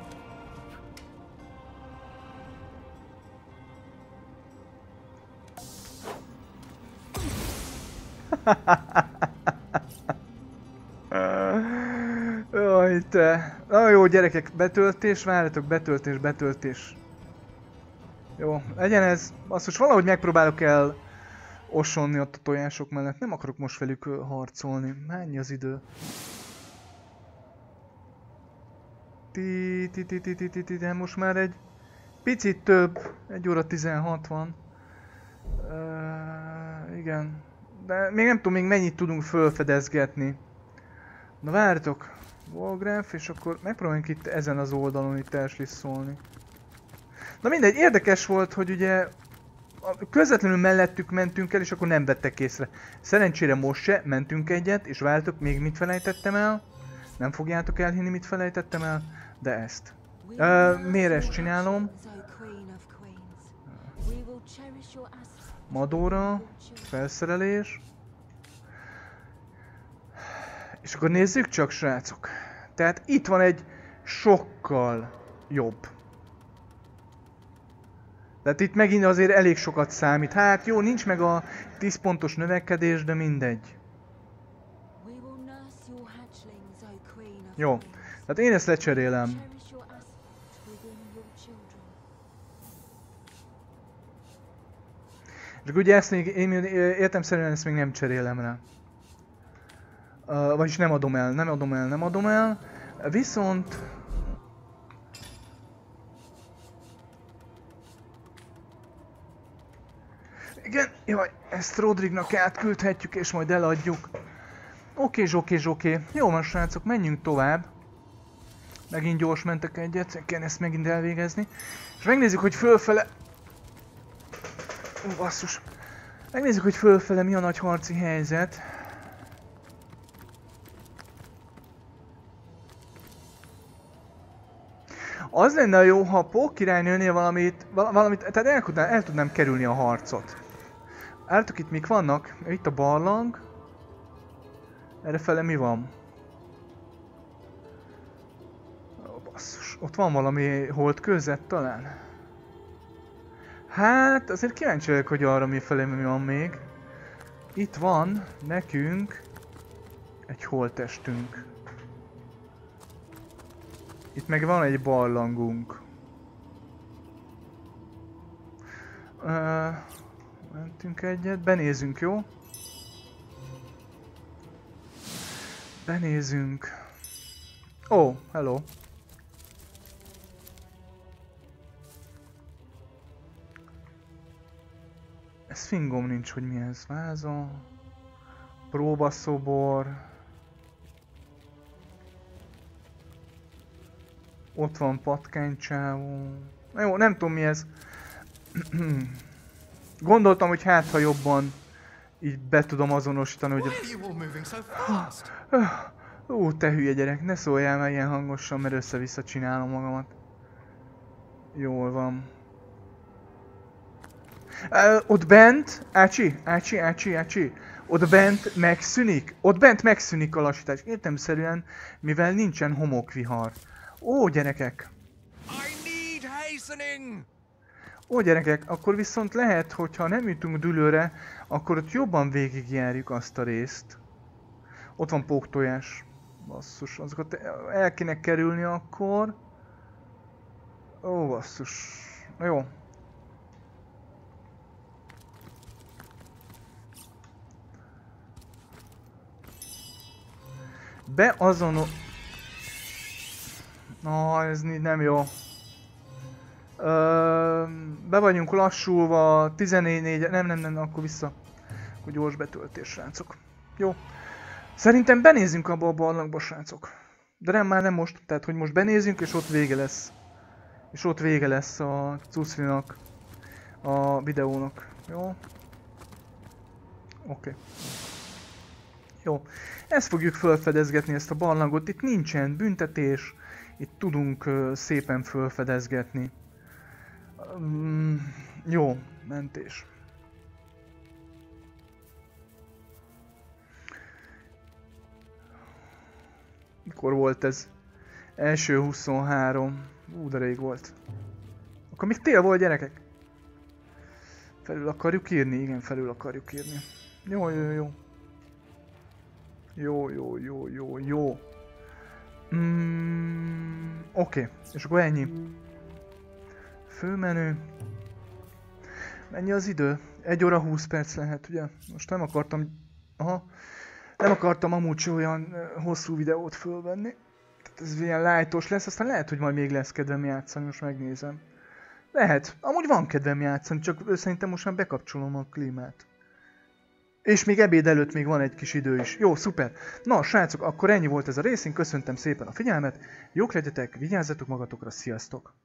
Jaj, te. Na jó, gyerekek, betöltés, várjatok, betöltés, betöltés. Jó, legyen ez. Azt most valahogy megpróbálok el osonni ott a tojások mellett. Nem akarok most velük harcolni. Mennyi az idő? Ti, ti, ti, ti, ti, ti, ti, de most már egy picit több. egy óra tizenhat van. Uh, igen. De még nem tudom, még mennyit tudunk fölfedezgetni. Na várjatok. Wargraph, és akkor megpróbáljuk itt ezen az oldalon itt elslisszolni. Na mindegy, érdekes volt, hogy ugye közvetlenül mellettük mentünk el, és akkor nem vettek észre. Szerencsére most se, mentünk egyet, és vártok, még mit felejtettem el. Nem fogjátok elhinni, mit felejtettem el, de ezt. Uh, miért ezt csinálom? Madora, felszerelés. És akkor nézzük csak, srácok. Tehát itt van egy sokkal jobb. Tehát itt megint azért elég sokat számít. Hát jó, nincs meg a tíz pontos növekedés, de mindegy. Jó. Tehát én ezt lecserélem. És ugye ezt még, én értelemszerűen ezt még nem cserélem rá. Uh, vagyis nem adom el, nem adom el, nem adom el. Viszont... Igen, jaj, ezt Rodrignak átküldhetjük és majd eladjuk. Oké, oké, oké. Jó van, srácok, menjünk tovább. Megint gyors mentek egyet, kell ezt megint elvégezni. És megnézzük, hogy fölfele... Ó, basszus. Megnézzük, hogy fölfele mi a nagy harci helyzet. Az lenne jó, ha a Pók királynőnél valamit, valamit, tehát el tudnám, el tudnám kerülni a harcot. Álltok, itt mik vannak? Itt a barlang. Errefele mi van? Ó, basszus, ott van valami holdkőzet talán? Hát, azért kíváncsi vagyok, hogy arra mi felé mi van még. Itt van nekünk egy holttestünk. Itt meg van egy barlangunk. Uh, mentünk egyet, benézünk, jó? Benézünk. Ó, oh, hello. Ez fingom nincs, hogy mi ez. Váza. Próbaszobor. Ott van patkánycsávó. Jó, nem tudom mi ez. Gondoltam, hogy hát ha jobban így be tudom azonosítani, hogy... Ó, te hülye gyerek, ne szóljál már ilyen hangosan, mert össze-vissza csinálom magamat. Jól van. Uh, ott bent, Ácsi, Ácsi, Ácsi, Ácsi, ott bent megszűnik, ott bent megszűnik a lassítás. Értelemszerűen, mivel nincsen homokvihar. Ó, gyerekek! Ó, gyerekek, akkor viszont lehet, hogyha nem jutunk dülőre, akkor ott jobban végigjárjuk azt a részt. Ott van póktojás. Basszus, azokat el kéne kerülni akkor. Ó, basszus. Na jó. Beazonol... Na, ez nem jó. Ö, be vagyunk lassulva, tizennégy, nem, nem, nem, akkor vissza. Akkor gyors betöltés, srácok. Jó. Szerintem benézzünk abba a barlangba, srácok. De nem, már nem most. Tehát, hogy most benézzünk, és ott vége lesz. És ott vége lesz a cuszrinak, a videónak. Jó? Oké. Okay. Jó. Ezt fogjuk felfedezgetni, ezt a barlangot. Itt nincsen büntetés. Itt tudunk uh, szépen felfedezgetni. Um, jó. Mentés. Mikor volt ez? Első huszonhárom. Ú, de rég volt. Akkor még tél volt, gyerekek? Felül akarjuk írni? Igen, felül akarjuk írni. Jó, jó, jó. Jó, jó, jó, jó, jó. Mm, Oké, okay. És akkor ennyi. Főmenü. Mennyi az idő? egy óra húsz perc lehet, ugye? Most nem akartam... Aha. Nem akartam amúgy olyan hosszú videót fölvenni. Tehát ez ilyen lightos lesz, aztán lehet, hogy majd még lesz kedvem játszani, most megnézem. Lehet. Amúgy van kedvem játszani, csak szerintem most már bekapcsolom a klímát. És még ebéd előtt még van egy kis idő is. Jó, szuper. Na, srácok, akkor ennyi volt ez a rész. Én köszöntem szépen a figyelmet. Jók legyetek, vigyázzatok magatokra, sziasztok!